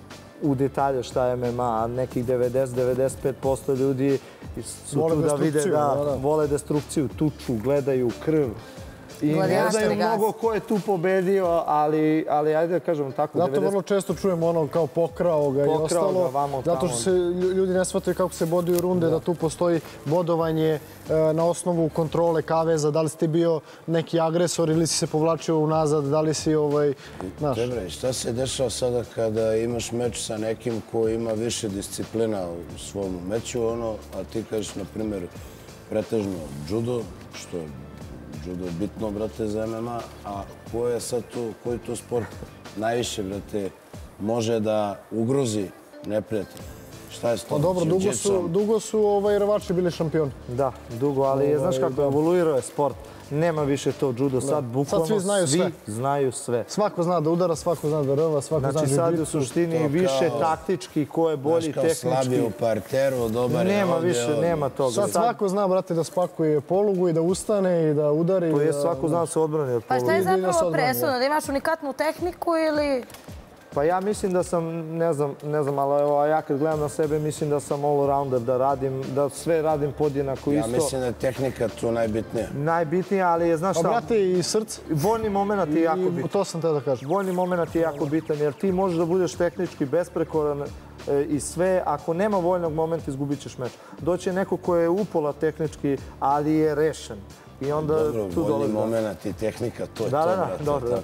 u detalje šta je M M A, a nekih devedeset do devedeset pet posto ljudi su tu da vide da vole destrukciju, tuču, gledaju krv. I ne znaju mnogo ko je tu pobedio, ali ajde da kažemo tako. Zato vrlo često čujemo ono kao pokrao ga i ostalo. Zato što se ljudi ne shvataju kako se boduju runde, da tu postoji bodovanje na osnovu kontrole kaveza, da li si ti bio neki agresor ili si se povlačio unazad, da li si ovaj... Dobre, šta se dešava sada kada imaš meč sa nekim ko ima više disciplina u svom meču, a ti kažeš, na primjer, pretežno judo, što judo je bitno, brate, za M M A, a ko je sad tu, koji tu sport najviše, brate, može da ugrozi neprijatelja? Šta je s tom? Dobro, dugo su rvači bili šampioni. Da, dugo, ali znaš kako evoluirao je sport. Nema više to judo, sad bukvalno svi znaju sve. Svako zna da udara, svako zna da rva, svako zna da znači sad u suštini više taktički, ko je bolji tehnički. Znaš kao slabiji u parteru, dobar je ovdje. Nema više, nema toga. Sad svako zna, brate, da spakuje polugu i da ustane i da udari. To je, svako zna da se odbrani od polugu. Pa šta je zapravo presudno, da imaš unikatnu tehniku ili... Pa ja mislim da sam, ne znam, ne znam, ali ja kad gledam na sebe mislim da sam all-rounder, da radim, da sve radim podjednako isto. Ja mislim da je tehnika tu najbitnija. Najbitnija, ali je, znaš šta... Pa brate, i srce. Vojni moment je jako bitan. To sam te da kažem. Vojni moment je jako bitan, jer ti možeš da budeš tehnički besprekoran i sve. Ako nema vojnog momenta, izgubit ćeš meč. Doći je neko ko je upola tehnički, ali je rešen. Dobro, bolji moment i tehnika, to je to, brate. Dobro,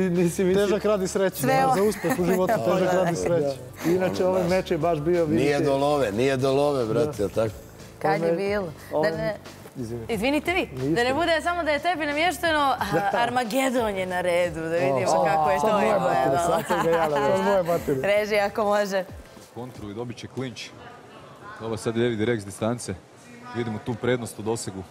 težak radi sreće. Za uspeh u životu težak radi sreće. Inače, ovaj meč je baš bio... Nije do love, nije do love, brate, tako? Kad je bilo? Izvinite vi, da ne bude samo da je tebi namješteno, Armagedon je na redu, da vidimo kako je to. Sad moje batire, sad sam ga jala, sad moje batire. Reži ako može. Kontru i dobit će klinč. Ovo sad je direkt s distance. Vidimo tu prednost u dosegu.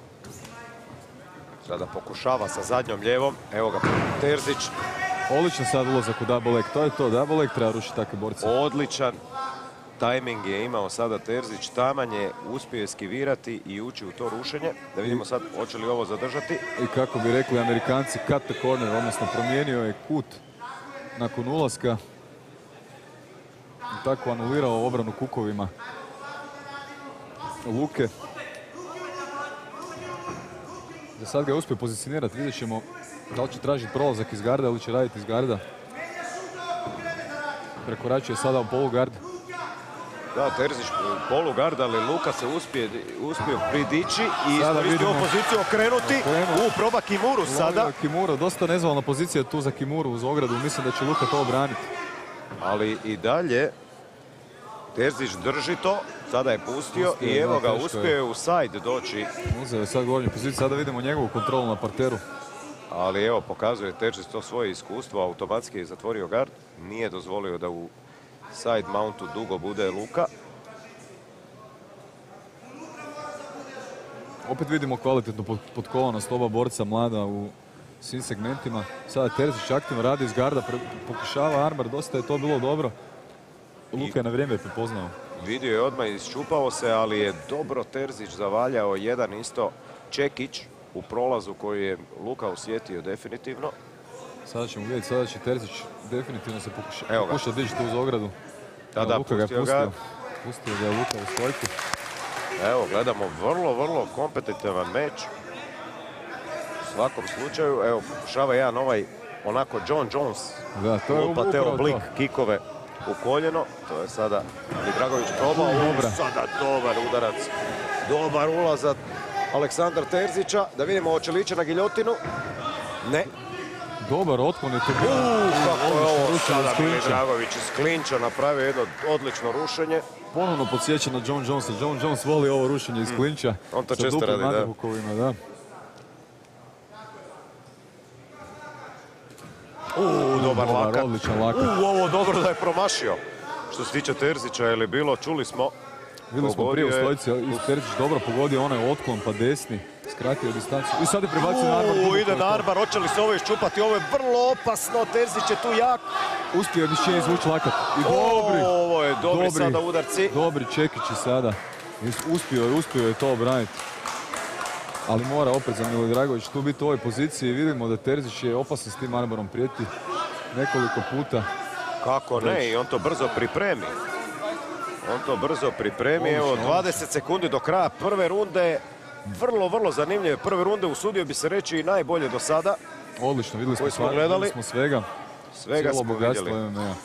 Sada pokušava sa zadnjom ljevom. Evo ga Terzić. Odličan sad ulazak u double leg. To je to, double leg treba rušiti takve borce. Odličan tajming je imao sada Terzić. Taman je uspio eskivirati i ući u to rušenje. Da vidimo sad hoće li ovo zadržati. I kako bi rekli Amerikanci, cut the corner, odnosno promijenio je kut nakon ulaska. I tako anulirao obranu kukovima Luke. Za sad ga je uspio pozicionirati, vidjet ćemo da li će tražiti prolazak iz garda ili će raditi iz garda. Prekoračuje sada u polugard. Da, Terzić u polugard, ali Luka se uspio pridići i iskoristio poziciju okrenuti. U, proba Kimuru sada. Kimura, dosta nezvalna pozicija tu za Kimuru uz ogradu. Mislim da će Luka to obraniti. Ali i dalje Terzić drži to. Sada je pustio i evo ga, uspio je u side doći. Uzeo je sad gornju poziciju, sada vidimo njegovu kontrolu na parteru. Ali evo, pokazuje Terzić to svoje iskustvo, automatski je zatvorio gard. Nije dozvolio da u side mountu dugo bude Luka. Opet vidimo kvalitetnu potkolonost oba borca mlada u svim segmentima. Sada Terzić aktivno radi iz garda, pokušava armbar, dosta je to bilo dobro. Luka je na vrijeme prepoznao. Vidio je odmah, isčupao se, ali je dobro Terzić zavaljao jedan isto Čekić u prolazu koji je Luka osjetio definitivno. Sada ćemo vidjeti, sada će Terzić definitivno se Evo ga. pokuša dići tu uz ogradu. Da, da, Luka ga je pustio ga. pustio. Pustio ga je Luka u stojku. Evo, gledamo vrlo, vrlo kompetitivan meč. U svakom slučaju, evo, pokušava jedan ovaj, onako, John Jones. Da, to je lupa te upravo oblik to. kikove u koljeno. To je sada Ali Dragović probao. Dobra. Sada dobar udarac. Dobar ulaz za Aleksandra Terzića. Da vidimo, hoće li ići na giljotinu. Ne. Dobar otklon je to bio. Uuu, kako je ovo Rušenje sada iz klinča. Mili Dragović iz klinča napravio jedno odlično rušenje. Ponovno podsjeća na John Jonesa. John Jones voli ovo rušenje iz klinča. On to sa često duplim radi, da. nadbukovima, da. Uuu, dobar Dobar, lakat. odličan lakat. Uuu, ovo dobro da je promašio. Što se tiče Terzića, je li bilo, čuli smo. Vidjeli smo prije u Pogodio je- stojici, Terzić dobro pogodio onaj otklon pa desni. Skratio distanciju. I sad je prebacio na Arbar. Uuu, ide na Arbar, hoće li se ovo iščupati? Ovo je vrlo opasno, Terzić je tu jak. Uspio je Bišće izvući lakat. I dobri. Ovo je dobri sada udarci. Dobri čekići sada. Uspio je, uspio je to obraniti. Ali mora opet za Mili Dragović tu biti u ovoj poziciji. Vidimo da Terzić je opasan s tim Arbarom, prijeti nekoliko puta. Kako ne, i on to brzo pripremi. On to brzo pripremi. Evo, dvadeset sekundi do kraja prve runde. Vrlo, vrlo zanimljive prve runde. Usudio bi se reći i najbolje do sada. Odlično, vidjeli smo, Koji smo sva- gledali. vidjeli smo svega. Svega Cijelo smo bogatstvo vidjeli. M M A.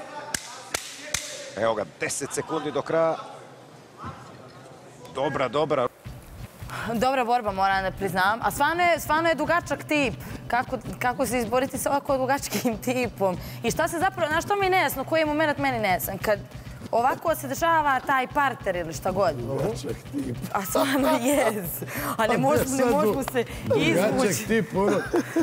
Evo ga, deset sekundi do kraja. Dobra, dobra. Dobra borba, moram da priznam. A stvarno je, stvarno je dugačak tip. Kako, kako se izboriti sa ovako dugačkim tipom? I šta se zapravo, znaš što mi je nejasno, koji je moment meni nejasan? Kad ovako se dešava taj parter ili šta god. Dugačak tip. A stvarno jez. A ne možemo, ne možemo se izvući. Dugačak tip, ono,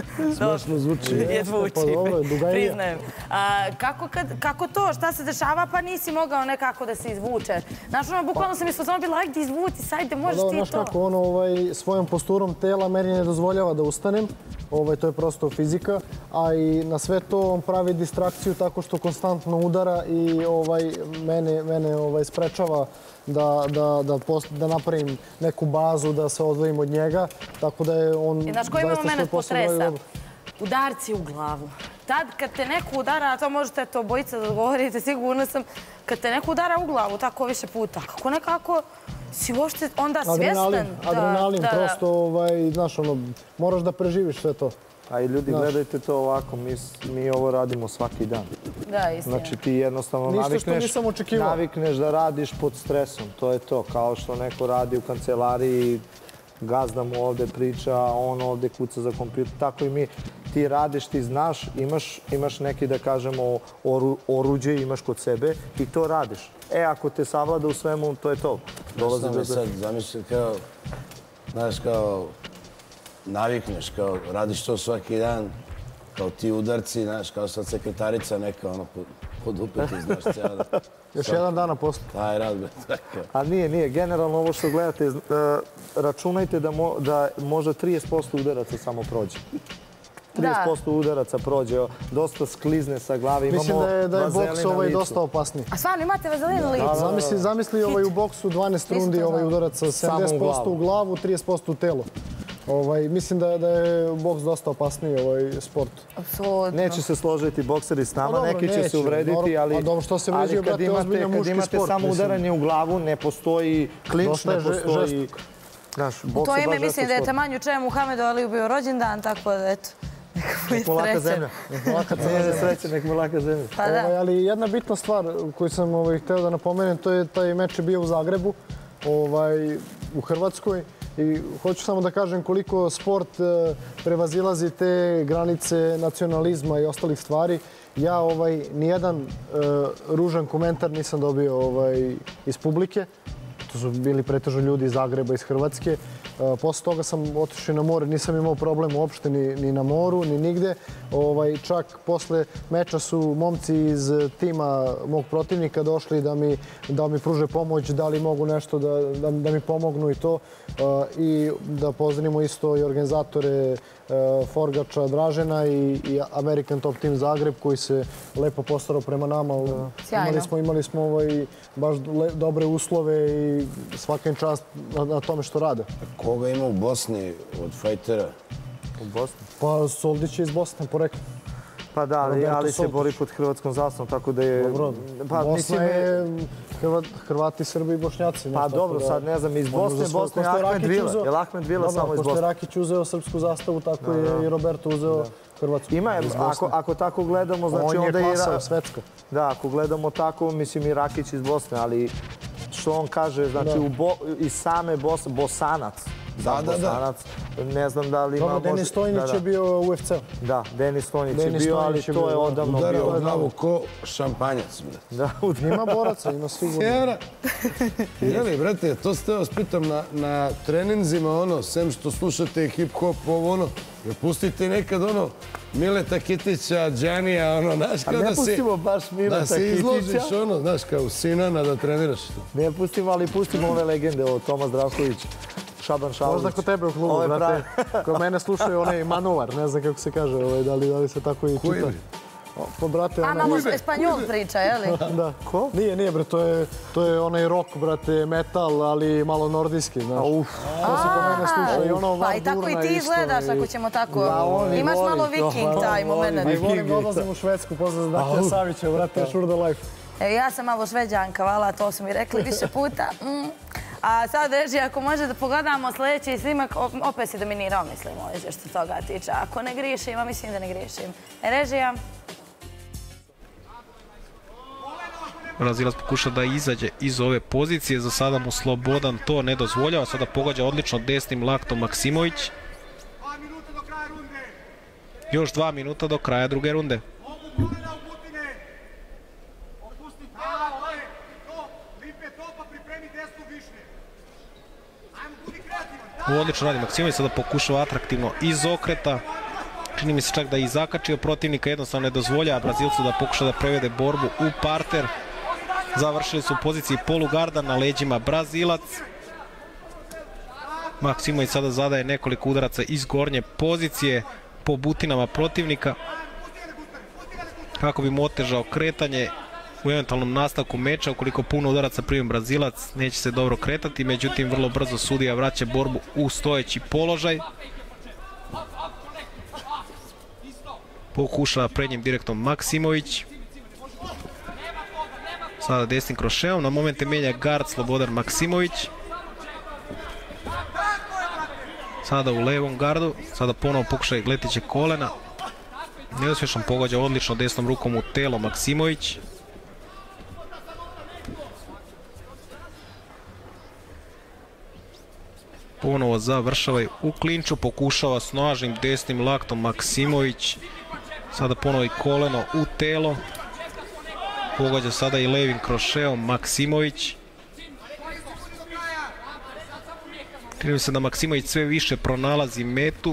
smešno zvuči. Je zvuči, Pa dobro, dugajnija. priznajem. A, kako, kad, kako to, šta se dešava, pa nisi mogao nekako da se izvučeš? Znaš, ono, bukvalno sam mislila, samo bila, ajde izvuci, sajde, možeš Pa dobro, ti znaš to. kako, ono, ovaj, svojom posturom tela meni ne dozvoljava da ustanem. Ovaj, to je prosto fizika, a i na sve to on pravi distrakciju tako što konstantno udara i ovaj, mene, mene ovaj, sprečava da, da, da, post, da napravim neku bazu, da se odvojim od njega. Tako da je on I znaš koji ima zaista svoj moment posao odradio potresa? dobro. Udarci u glavu. Tad kad te neko udara, a to možete to obojica da odgovorite, sigurno sam, kad te neko udara u glavu tako više puta, kako nekako si uopšte onda svjestan Adrenalin, da... adrenalin, da- prosto, ovaj, znaš, ono, moraš da preživiš sve to. A i ljudi, Znaš. gledajte to ovako, mi, s- mi ovo radimo svaki dan. Da, istina. Znači ti jednostavno Ništa što navikneš, nisam očekivao. navikneš da radiš pod stresom, to je to. Kao što neko radi u kancelariji, gazda mu ovde priča, on ovde kuca za kompjuter, tako i mi. Ti radiš, ti znaš, imaš, imaš neki, da kažemo, oru, oruđe imaš kod sebe i to radiš. E, ako te savlada u svemu, to je to. Dolazi Znaš do... šta me sad zamisli kao, znaš, kao, navikneš, kao, radiš to svaki dan, kao ti udarci, znaš, kao sad sekretarica neka, ono, pod, pod upeti, znaš, cijela da... Još jedan dana posle. Taj rad, bre, tako. A nije, nije. Generalno ovo što gledate, e, računajte da, mo, da možda trideset posto udaraca samo prođe. trideset posto udaraca prođe, dosta sklizne sa glave. Imamo Mislim da je, da je boks vazelin na ovaj licu. dosta opasniji. A stvarno, imate vazelin na licu? Zamisli, zamisli ovaj u boksu dvanaest rundi Isto ovaj znam. udaraca, sedamdeset posto u glavu, trideset posto u telo. Ovaj, mislim da, da je boks dosta opasniji ovaj sport. Apsolutno. Neće se složiti bokseri s nama, Pa dobro, neki će neće, se uvrediti, dobro. ali, Pa dobro, što se vređaju, ali kad brate, imate, ozbiljan kad muški imate sport, samo mislim. udaranje u glavu, ne postoji klinč, Dosta ne je že- postoji... žestoko. Znaš, U boks to je ime baš mislim da je žestok sport. taman juče Muhamedu Aliju bio rođendan, tako da eto, neka mu je Nek mu laka sreća. zemlja. Nije sreća, nek mu laka zemlja. Pa da. Ovaj, ali jedna bitna stvar koju sam ovaj, hteo da napomenem, to je taj meč je bio u Zagrebu, ovaj, u Hrvatskoj. I hoću samo da kažem koliko sport eh, prevazilazi te granice nacionalizma i ostalih stvari. Ja ovaj, nijedan eh, ružan komentar nisam dobio ovaj, iz publike. To su bili pretežno ljudi iz Zagreba, iz Hrvatske. E, Posle toga sam otišao na more, nisam imao problem uopšte ni, ni na moru, ni nigde. Ovaj, čak posle meča su momci iz tima mog protivnika došli da mi, da mi pruže pomoć, da li mogu nešto da, da, da mi pomognu i to. E, I da pozdravimo isto i organizatore e, Forgača Dražena i, i American Top Team Zagreb koji se lepo postarao prema nama. Sjajno. Imali smo, imali smo ovaj, baš le, dobre uslove i svaka im čast na, na tome što rade. Koga ima u Bosni od fajtera? U Bosni? Pa Soldić je iz Bosne, poreklo. Pa da, ali se bori pod hrvatskom zastavom, tako da je... Dobro, Bosna je Hrvati, Srbi i Bošnjaci. Pa dobro, sad ne znam, iz Bosne, Bosne je Ahmed Vila. Je li Ahmed Vila samo iz Bosne? Pošto je Rakić uzeo srpsku zastavu, tako je i Roberto uzeo hrvatsku. Ima je, ako tako gledamo, znači onda je... On je klasa svetska. Da, ako gledamo tako, mislim i Rakić iz Bosne, ali što on kaže, znači iz same Bosne, Bosanac. Da, Bosanac, ne znam da li ima... Dobro, Denis Stojnić je bio u ef ce. Da, Denis Stojnić je bio, ali to je odavno bio. Udarao u glavu ko šampanjac. Ima boraca, ima sigurno. Sjevra. Jeli, brate, to ste vas pitam na treninzima, ono, sem što slušate hip-hop, ovo, ono, pustite nekad, ono, Mileta Kitića, Đanija, ono, znaš, kao da si... A ne pustimo baš Mileta Kitića. Da se izložiš, ono, znaš, kao Sinana da treniraš. Ne pustimo, ali pustimo ove legende, ovo, Toma Zdravković. Šaban Šalović. Možda kod tebe u klubu, brate. Kod mene slušaju onaj Manuvar, ne znam kako se kaže, da li se tako i čita. Pa, brate, A, malo španjol priča, je li? Da. Ko? Nije, nije, bre, to je onaj rock, brate, metal, ali malo nordijski, znaš. Uf. To se kod mene sluša i ono Vardurna isto. Pa i tako i ti izgledaš, ako ćemo tako. Imaš malo viking taj moment. I volim da odlazim u Švedsku, pozdrav za Dakle Savića, brate, Sure the Life. Ja sam malo šveđanka, vala, to su mi rekli više puta. A sad, režija, ako može da pogledamo sljedeći snimak, opet si dominirao, mislim, ovdje što toga tiče. Ako ne griješim, a mislim da ne griješim. Režija. Brazilac pokuša da izađe iz ove pozicije, za sada mu Slobodan to ne dozvoljava, sada pogađa odlično desnim laktom Maksimović. Još dva minuta do kraja druge runde. Odlično radi Maksimović, sada pokušava atraktivno iz okreta. Čini mi se čak da je i zakačio protivnika, jednostavno ne dozvoljava Brazilcu da pokuša da prevede borbu u parter. Završili su u poziciji polugarda, na leđima Brazilac. Maksimović sada zadaje nekoliko udaraca iz gornje pozicije po butinama protivnika, kako bi mu otežao kretanje u eventualnom nastavku meča. Ukoliko puno udaraca primi Brazilac, neće se dobro kretati, međutim vrlo brzo sudija vraća borbu u stojeći položaj. Pokušava prednjim direktom Maksimović. Sada desnim krošeom, na momente mijenja gard Slobodan Maksimović. Sada u levom gardu, sada ponovo pokušaj letiće kolena. Neuspješno pogađa odlično desnom rukom u telo Maksimović. Ponovo završavaju u klinču, pokušava s nožnim desnim laktom Maksimović. Sada ponovo i koleno u telo. Pogađa sada i levim krošeom Maksimović. Čini se da Maksimović sve više pronalazi metu.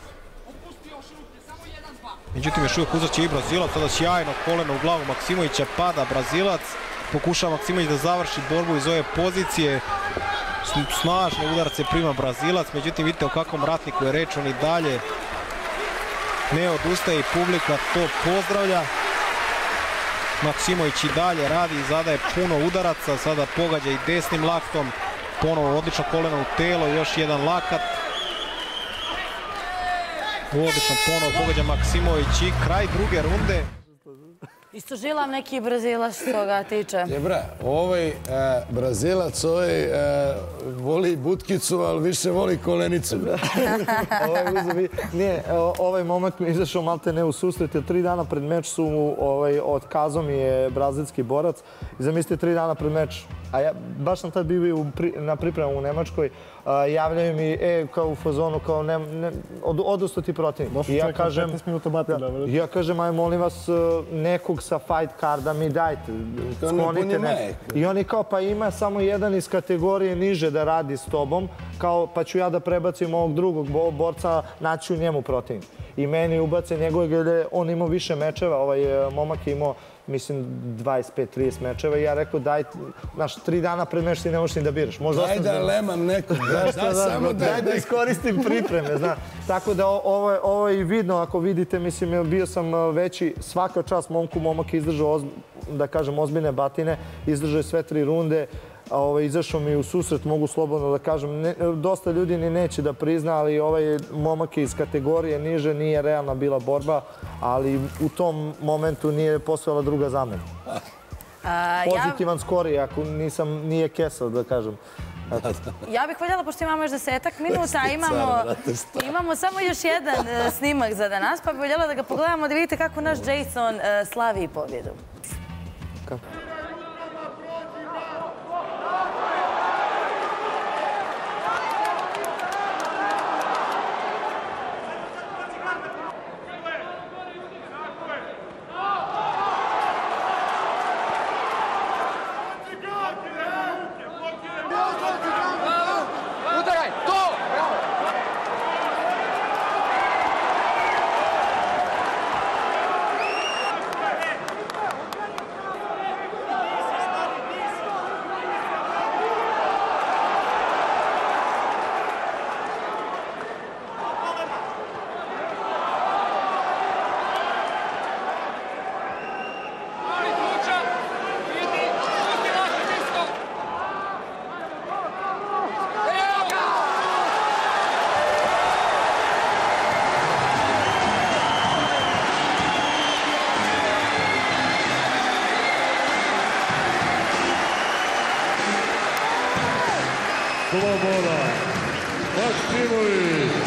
Međutim, još uvijek uzraće i Brazilac, sada sjajno koleno u glavu Maksimovića, pada Brazilac. Pokušava Maksimović da završi borbu iz ove pozicije. Snažne udarce prima Brazilac, međutim vidite o kakvom ratniku je reč, on i dalje ne odustaje i publika to pozdravlja. Maksimović i dalje radi i zadaje puno udaraca, sada pogađa i desnim laktom, ponovo odlično koleno u telo, još jedan lakat. Odlično ponovo pogađa Maksimović i kraj druge runde. Isto žilam neki Brazilac što ga tiče. Je bra, ovaj Brazilac ovaj voli butkicu, ali više voli kolenicu. Nije, ovaj momak mi izašao malte ne u susret, jer tri dana pred meč su mu otkazao mi je brazilski borac. I zamislite, tri dana pred meč, a ja baš sam tad bio na pripremu u Nemačkoj, javljaju mi, e, kao u fazonu, kao odustao ti protivnik. I ja kažem, ja kažem, aj molim vas, nekog sa fight carda mi dajte, sklonite ne. I oni kao, pa ima samo jedan iz kategorije niže da radi s tobom, kao, pa ću ja da prebacim ovog drugog borca, naći u njemu protivnik. I meni ubace njegove, jer on imao više mečeva, ovaj momak je imao, mislim, dvadeset pet trideset mečeva i ja rekao, daj, znaš, tri dana pred meč ti ne možeš ni da biraš. Daj da lemam nekog, daj da iskoristim pripreme, znaš. Tako da ovo je i vidno, ako vidite, mislim, bio sam veći, svaka čast momku, momak je izdržao, da kažem, ozbiljne batine, izdržao je sve tri runde. izašao mi u susret, mogu slobodno da kažem. Dosta ljudi ni neće da prizna, ali ovaj momak iz kategorije niže nije realna bila borba, ali u tom momentu nije postojala druga zamena. Pozitivan skor je, ako nisam, nije kesao, da kažem. Ja bih voljela, pošto imamo još desetak minuta, imamo samo još jedan snimak za danas, pa bih voljela da ga pogledamo, da vidite kako naš Jason slavi pobjedu. Kako? Sloboda Maksimović.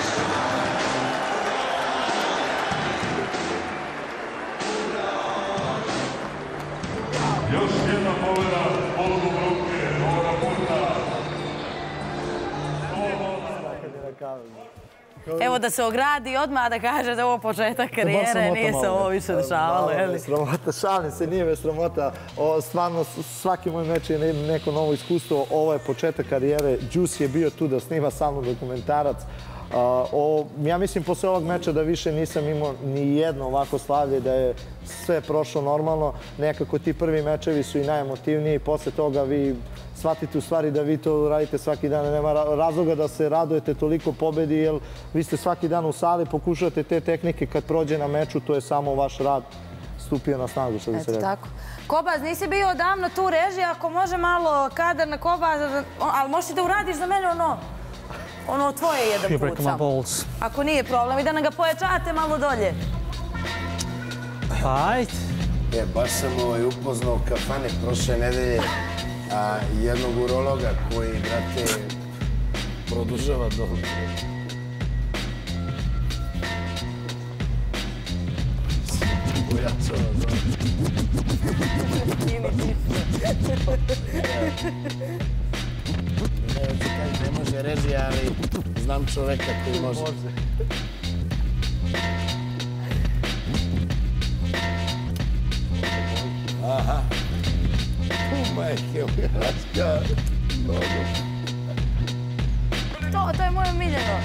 Još jedna pobjeda Polku Bruke, ovoga puta. Evo da se ogradi odmah da kaže da je ovo početak karijere, nije se ovo više dešavalo. Sramota, šalim se, nije me sramota. Stvarno, svaki moj meč je neko novo iskustvo. Ovo je početak karijere. Juice je bio tu da snima sa mnom dokumentarac. Ja mislim posle ovog meča da više nisam imao ni jedno ovako slavlje, da je sve prošlo normalno. Nekako ti prvi mečevi su i najemotivniji. Posle toga vi shvatite u stvari da vi to radite svaki dan. Nema razloga da se radujete toliko pobedi, jer vi ste svaki dan u sali, pokušate te tehnike kad prođe na meču, to je samo vaš rad stupio na snagu, što bi se rekao. Kobaz, nisi bio odavno tu režiji, ako može malo kadar na Kobaz, ali možeš da uradiš za mene ono, ono tvoje jedan put samo. Ako nije problem, i da nam ga pojačate malo dolje. Ajde. E, baš sam upoznao u kafane prošle nedelje jednog urologa koji, brate, produžava do... Pojačava do... Ne može režija, ali znam čoveka koji može. Aha. Majke, Hrvatska. To, to je moje omiljeno.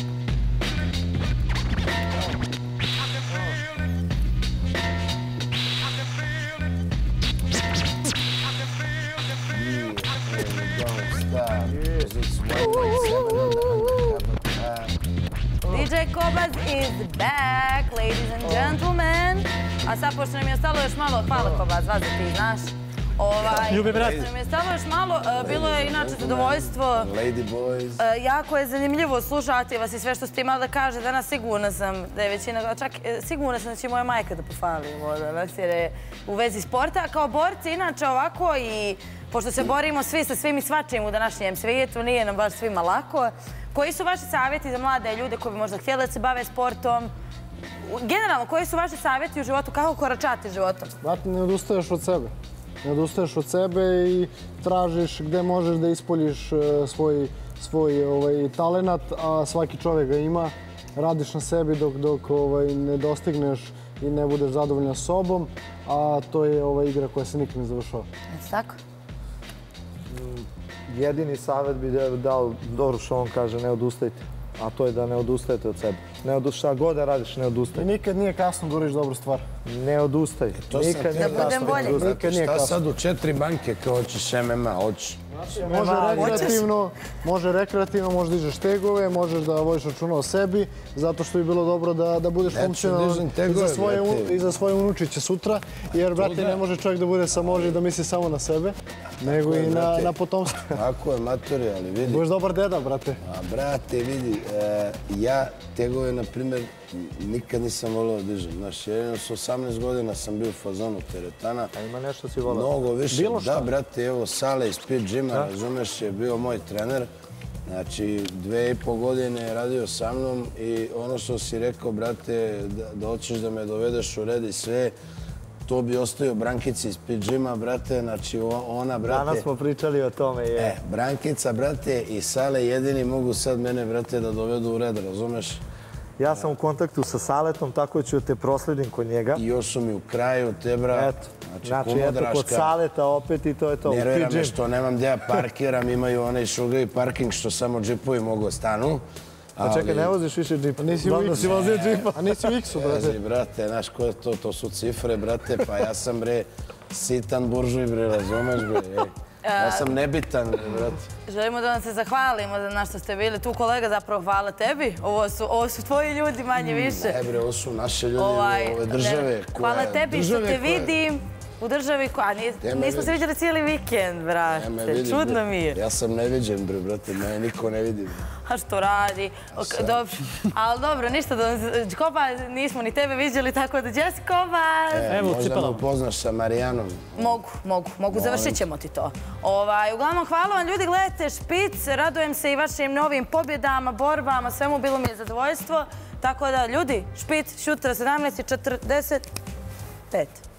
D J Kobaz is back, ladies and gentlemen. A sad, pošto nam je ostalo još malo, hvala Kobaz, vas da ti znaš. Ljubi brat. Nam je stalo još malo, bilo je inače zadovoljstvo. Lady boys. Jako je zanimljivo slušati vas i sve što ste imali da kaže. Danas sigurna sam da je većina, čak sigurna sam da će moja majka da pofali danas jer je u vezi sporta. Kao borci inače ovako i pošto se borimo svi sa svim i svačim u današnjem svijetu, nije nam baš svima lako. Koji su vaši savjeti za mlade ljude koji bi možda htjeli da se bave sportom? Generalno, koji su vaši savjeti u životu? Kako koračati životom? Znate, ne odustaješ od sebe. Ne odustaješ od sebe i tražiš gde možeš da ispoljiš svoj, svoj ovaj, talenat, a svaki čovjek ga ima. Radiš na sebi dok, dok ovaj, ne dostigneš i ne budeš zadovoljan sobom, a to je ova igra koja se nikad ne završava. Eto tako? Jedini savjet bi dao, dobro što on kaže, ne odustajte. A to je da ne odustajete od sebe. Ne odustaj, šta god da radiš, ne odustaj. I nikad nije kasno da uradiš dobru stvar. Ne odustaj. Nikad nije kasno da odustaj. Šta sad u četiri banke kao hoćeš M M A, hoćeš Može rekreativno, može rekreativno, možeš da dižeš tegove, možeš da vodiš računa o sebi, zato što bi bilo dobro da, da budeš funkcionalan i za svoje, i za svoje unučiće sutra, jer, brate, ne može čovjek da bude samoži da misli samo na sebe, nego i na, na potomstvo. Tako je, matori, ali vidi. Budeš dobar deda, brate. A, brate, vidi, e, ja tegove, na primjer, nikad nisam volio da dižem. Znaš, jedino s osamnaest godina sam bio u fazonu teretana. A ima nešto si volio? Mnogo više. Bilo šta? Da, brate, evo, Sale iz Speed Gyma, razumeš, je bio moj trener. Znači, dve i po godine je radio sa mnom i ono što si rekao, brate, da, da hoćeš da me dovedeš u red i sve, to bi ostavio Brankici iz Speed Gyma, brate, znači ona, brate... Danas smo pričali o tome, je. E, Brankica, brate, i Sale jedini mogu sad mene, brate, da dovedu u red, razumeš? Ja sam u kontaktu sa Saletom, tako ću te prosledim kod njega. I još su mi u kraju te, bra. Eto, znači, eto, kod Saleta opet i to je to. Ne rojera me što nemam gdje ja parkiram, imaju onaj šugavi parking što samo džipovi mogu stanu. A čekaj, ne voziš više džipa? Nisi u X-u. A nisi u X-u, brate. Jezi, brate, znaš ko je to? To su cifre, brate, pa ja sam, bre, sitan buržuj, bre, razumeš, bre. Ja sam nebitan, brate. Želimo da vam se zahvalimo za na što ste bili tu. Kolega, zapravo hvala tebi. Ovo su, ovo su tvoji ljudi, manje više. Ne, bre, ovo su naše ljudi ove države. Hvala tebi što te vidim u državi koja... Nismo se vidjeli cijeli vikend, brate. Čudno mi je. Ja sam neviđen, bre, brate. Mene niko ne vidi. A što radi? Dobro. Ali dobro, ništa. Koba, nismo ni tebe vidjeli, tako da gdje si Koba? Možda me upoznaš sa Marijanom. Mogu, mogu, mogu. Završit ćemo ti to. Uglavnom, hvala vam ljudi, gledajte Špic. Radujem se i vašim novim pobjedama, borbama, svemu bilo mi je zadovoljstvo. Tako da, ljudi, Špic, šutra sedamnaest četrdeset pet.